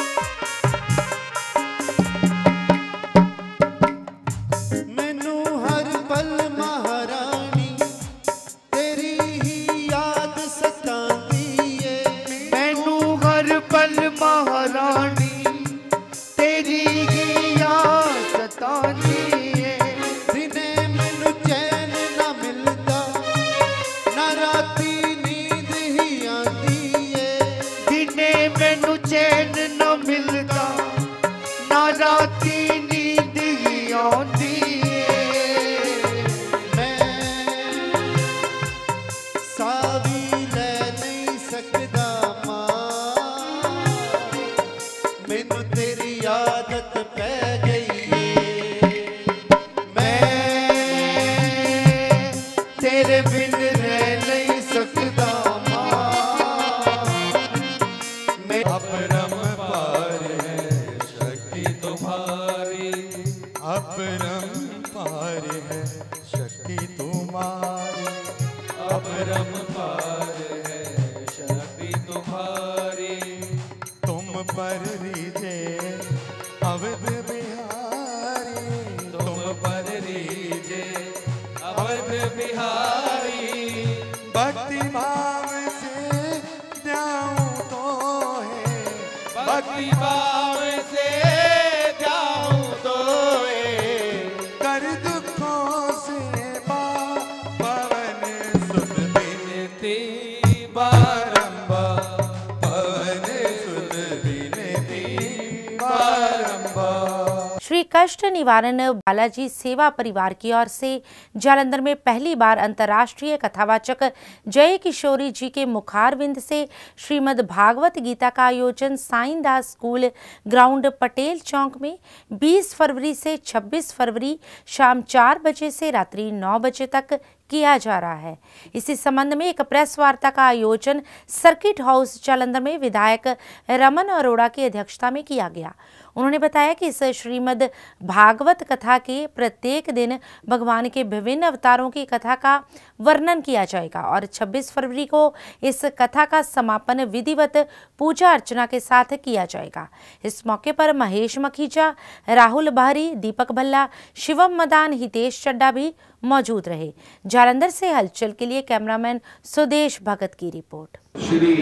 श्री कष्ट निवारण बालाजी सेवा परिवार की ओर से जालंधर में पहली बार अंतर्राष्ट्रीय कथावाचक जय किशोरी जी के मुखारविंद से श्रीमद् भागवत गीता का आयोजन साईं दास स्कूल ग्राउंड पटेल चौक में बीस फरवरी से छब्बीस फरवरी शाम चार बजे से रात्रि नौ बजे तक किया जा रहा है। इसी संबंध में एक प्रेस वार्ता का आयोजन सर्किट हाउस जालंधर में विधायक रमन अरोड़ा की अध्यक्षता में किया गया। उन्होंने बताया कि इस श्रीमद् भागवत कथा के प्रत्येक दिन भगवान के विभिन्न अवतारों की कथा का वर्णन किया जाएगा और छब्बीस फरवरी को इस कथा का समापन विधिवत पूजा अर्चना के साथ किया जाएगा। इस मौके पर महेश मखीजा, राहुल बहरी, दीपक भल्ला, शिवम मदान, हितेश चड्डा भी मौजूद रहे। जालंधर से हलचल के लिए कैमरामैन सुदेश भगत की रिपोर्ट। श्री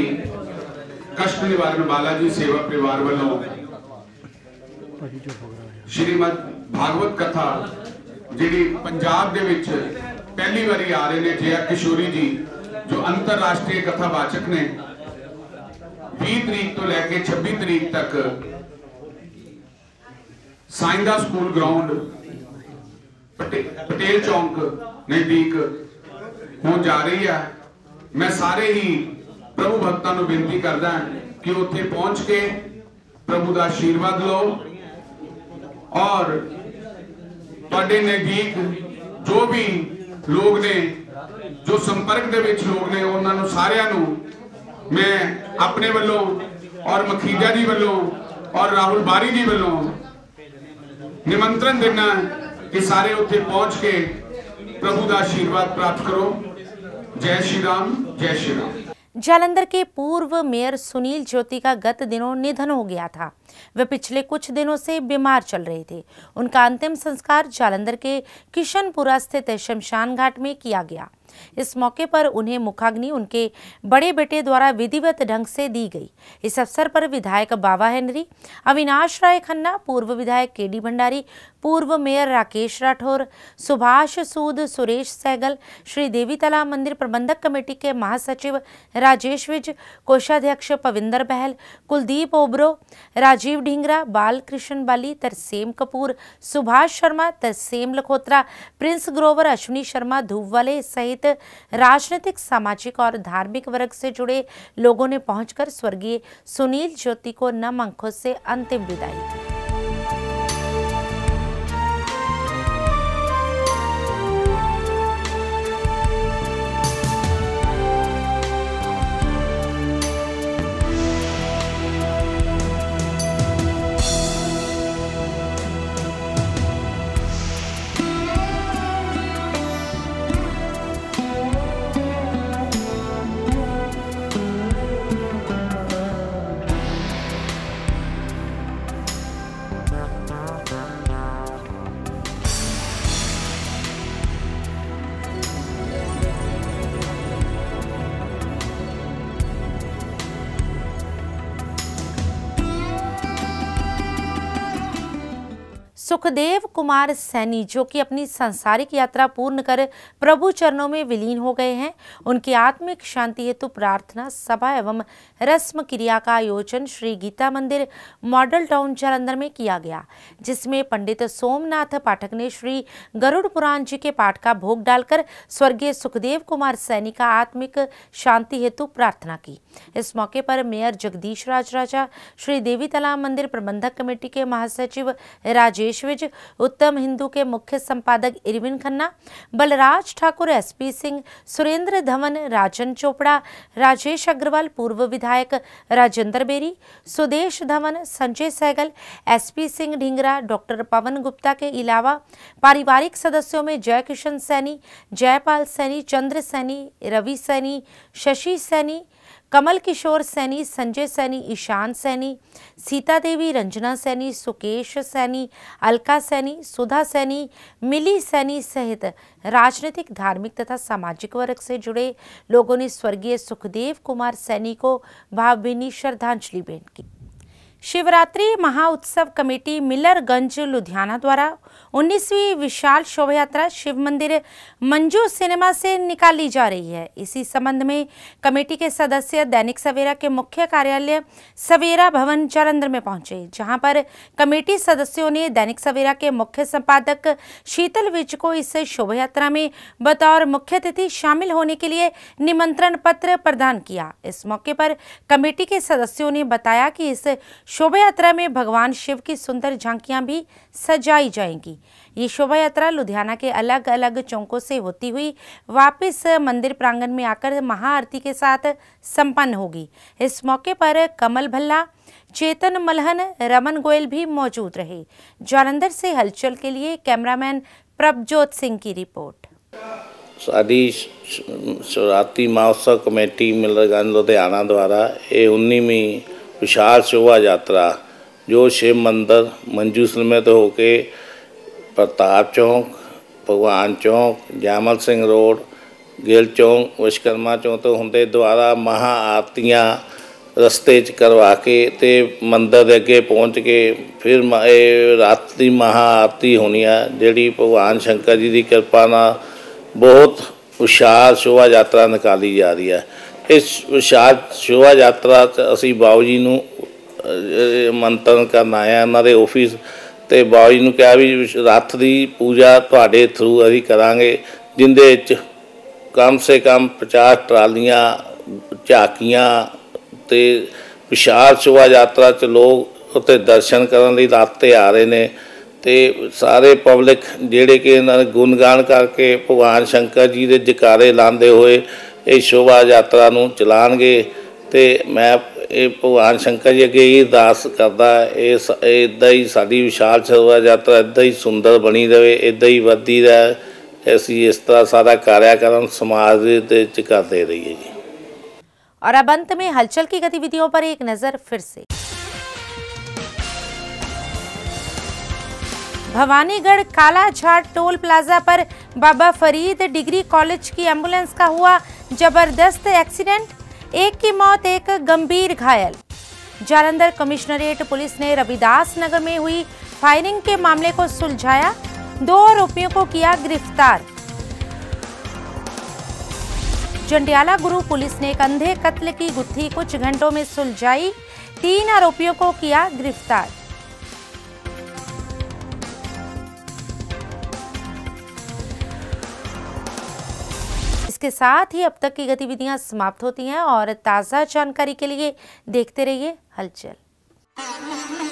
कष्ट निवारण बालाजी सेवा परिवार वालों श्रीमद भागवत कथा जी पंजाब दे विच पहली बारी आ रहे ने जया किशोरी जी जो अंतरराष्ट्रीय कथावाचक ने बीस तरीक तो लैके छब्बीस तरीक तक साईं दास स्कूल ग्राउंड पटे, पटेल चौक नजदीक होण जा रही है। मैं सारे ही प्रभु भक्तां नूं बेनती करदा कि उत्थे पहुंच के प्रभु का आशीर्वाद लो और तुहाडे नज़दीक जो भी लोग ने, जो संपर्क दे विच लोग ने, उन्हां नूं सारियां नूं मैं अपने वल्लों और मखीजा जी वल्लों और राहुल बारी जी वल्लों निमंत्रण देना कि सारे उत्थे पहुंच के प्रभु का आशीर्वाद प्राप्त करो। जय श्री राम, जय श्री राम। जालंधर के पूर्व मेयर सुनील ज्योति का गत दिनों निधन हो गया था। वे पिछले कुछ दिनों से बीमार चल रहे थे। उनका अंतिम संस्कार जालंधर के किशनपुरा स्थित शमशान घाट में किया गया। इस मौके पर उन्हें मुखाग्नि उनके बड़े बेटे द्वारा विधिवत ढंग से दी गई। इस अवसर पर विधायक बाबा हेनरी, अविनाश राय खन्ना, पूर्व विधायक के डी भंडारी, पूर्व मेयर राकेश राठौर, सुभाष सूद, सुरेश सहगल, श्री देवी तालाब मंदिर प्रबंधक कमेटी के महासचिव राजेश विज, कोषाध्यक्ष पविंदर बहल, कुलदीप ओबरो, राजीव ढींगरा, बाल कृष्ण बाली, तरसेम कपूर, सुभाष शर्मा, तरसेम लखोत्रा, प्रिंस ग्रोवर, अश्विनी शर्मा, धूपवाले सहित राजनीतिक, सामाजिक और धार्मिक वर्ग से जुड़े लोगों ने पहुंचकर स्वर्गीय सुनील ज्योति को नम आंखों से अंतिम विदाई दी। सुखदेव कुमार सैनी, जो कि अपनी सांसारिक यात्रा पूर्ण कर प्रभु चरणों में विलीन हो गए हैं, उनकी आत्मिक शांति हेतु प्रार्थना सभा एवं रस्म क्रिया का आयोजन श्री गीता मंदिर मॉडल टाउन जालंधर में किया गया, जिसमें पंडित सोमनाथ पाठक ने श्री गरुड़ पुराण जी के पाठ का भोग डालकर स्वर्गीय सुखदेव कुमार सैनी का आत्मिक शांति हेतु प्रार्थना की। इस मौके पर मेयर जगदीश राज राजा, श्री देवी तालाब मंदिर प्रबंधक कमेटी के महासचिव राजेश विज, उत्तम हिंदू के मुख्य संपादक इरविन खन्ना, बलराज ठाकुर, एसपी सिंह, सुरेंद्र धवन, राजन चोपड़ा, राजेश अग्रवाल, पूर्व विधायक राजेंद्र बेरी, सुदेश धवन, संजय सहगल, एसपी सिंह ढींगरा, डॉक्टर पवन गुप्ता के अलावा पारिवारिक सदस्यों में जय किशन सैनी, जयपाल सैनी, चंद्र सैनी, रवि सैनी, शशि सैनी, कमल किशोर सैनी, संजय सैनी, ईशान सैनी, सीता देवी, रंजना सैनी, सुकेश सैनी, अलका सैनी, सुधा सैनी, मिली सैनी सहित राजनीतिक, धार्मिक तथा सामाजिक वर्ग से जुड़े लोगों ने स्वर्गीय सुखदेव कुमार सैनी को भावभीनी श्रद्धांजलि भेंट की। शिवरात्रि महाउत्सव कमेटी मिलरगंज लुधियाना द्वारा उन्नीसवीं विशाल शोभा यात्रा शिव मंदिर मंजू सिनेमा से निकाली जा रही है। इसी संबंध में कमेटी के सदस्य दैनिक सवेरा के मुख्य कार्यालय सवेरा भवन जालंधर में पहुंचे, जहां पर कमेटी सदस्यों ने दैनिक सवेरा के मुख्य संपादक शीतल विज को इस शोभा यात्रा में बतौर मुख्य अतिथि शामिल होने के लिए निमंत्रण पत्र प्रदान किया। इस मौके पर कमेटी के सदस्यों ने बताया कि इस शोभा यात्रा में भगवान शिव की सुंदर झांकियां भी सजाई जाएंगी। ये शोभा यात्रा लुधियाना के अलग अलग चौकों से होती हुई वापस मंदिर प्रांगण में आकर महाआरती के साथ संपन्न होगी। इस मौके पर कमल भल्ला, चेतन मलहन, रमन गोयल भी मौजूद रहे। जालंधर से हलचल के लिए कैमरामैन प्रभजोत सिंह की रिपोर्ट। साडी शिवरात्रि महोत्सव कमेटी मिलरगंज लुधियाना द्वारा ये उन्नीसवीं विशाल शोभा यात्रा जो शिव मंदिर मंजू सिनेमा तो होके प्रताप चौक, भगवान चौक, जामल सिंह रोड, गिल चौक, विश्वकर्मा चौक तो होंदे द्वारा महा आरतियां रस्ते च करवा के ते मंदिर दे अगे पहुँच के फिर रात की महा आरती होनी है, जिहड़ी भगवान शंकर जी की कृपा नाल बहुत विशाल शोभा यात्रा निकाली जा रही है। इस विशाल शोभा यात्रा असी बाबू जी नूं मंत्रण करन आए उन्हां दे ऑफिस ते बाबू जी नूं कहा भी रथ की पूजा तुहाडे थ्रू असीं करांगे, जिंदे विच कम से कम पचास ट्रालियां झाकियां ते विशाल शोभा यात्रा च लोग उत्ते दर्शन करने लई राते आ रहे ने ते सारे पब्लिक जिहड़े कि इन्हां ने गुणगान करके भगवान शंकर जी दे जकारे लांदे होए इस शोभा यात्रा नूं चलाणगे। ते मैं ਇਹ ਭਗਵਾਨ ਸ਼ੰਕਰ ਜੀ ਅੱਗੇ ਇਹ ਅਰਦਾਸ ਕਰਦਾ ਇਸ ਇੱਦਾਂ ਹੀ ਸਾਡੀ ਵਿਸ਼ਾਲ ਸ਼ੋਭਾ ਯਾਤਰਾ ਇੱਦਾਂ ਹੀ ਸੁੰਦਰ ਬਣੀ ਰਹੇ, ਇੱਦਾਂ ਹੀ ਵੱਧਦੀ ਰਹੇ, ਅਸੀਂ ਇਸ ਤਰ੍ਹਾਂ ਸਾਰਾ ਕਾਰਿਆਕਰਮ समाज ਦੇ ਵਿੱਚ ਕਰਦੇ रहिए जी। और अब अंत में हलचल की गतिविधियों पर एक नजर फिर से। भवानीगढ़ कालाझाट टोल प्लाजा पर बाबा फरीद डिग्री कॉलेज की एम्बुलेंस का हुआ जबरदस्त एक्सीडेंट, एक की मौत एक गंभीर घायल। जालंधर कमिश्नरेट पुलिस ने रविदास नगर में हुई फायरिंग के मामले को सुलझाया, दो आरोपियों को किया गिरफ्तार। जंडियाला गुरु पुलिस ने एक अंधे कत्ल की गुत्थी कुछ घंटों में सुलझाई, तीन आरोपियों को किया गिरफ्तार। इसके साथ ही अब तक की गतिविधियां समाप्त होती हैं और ताज़ा जानकारी के लिए देखते रहिए हलचल।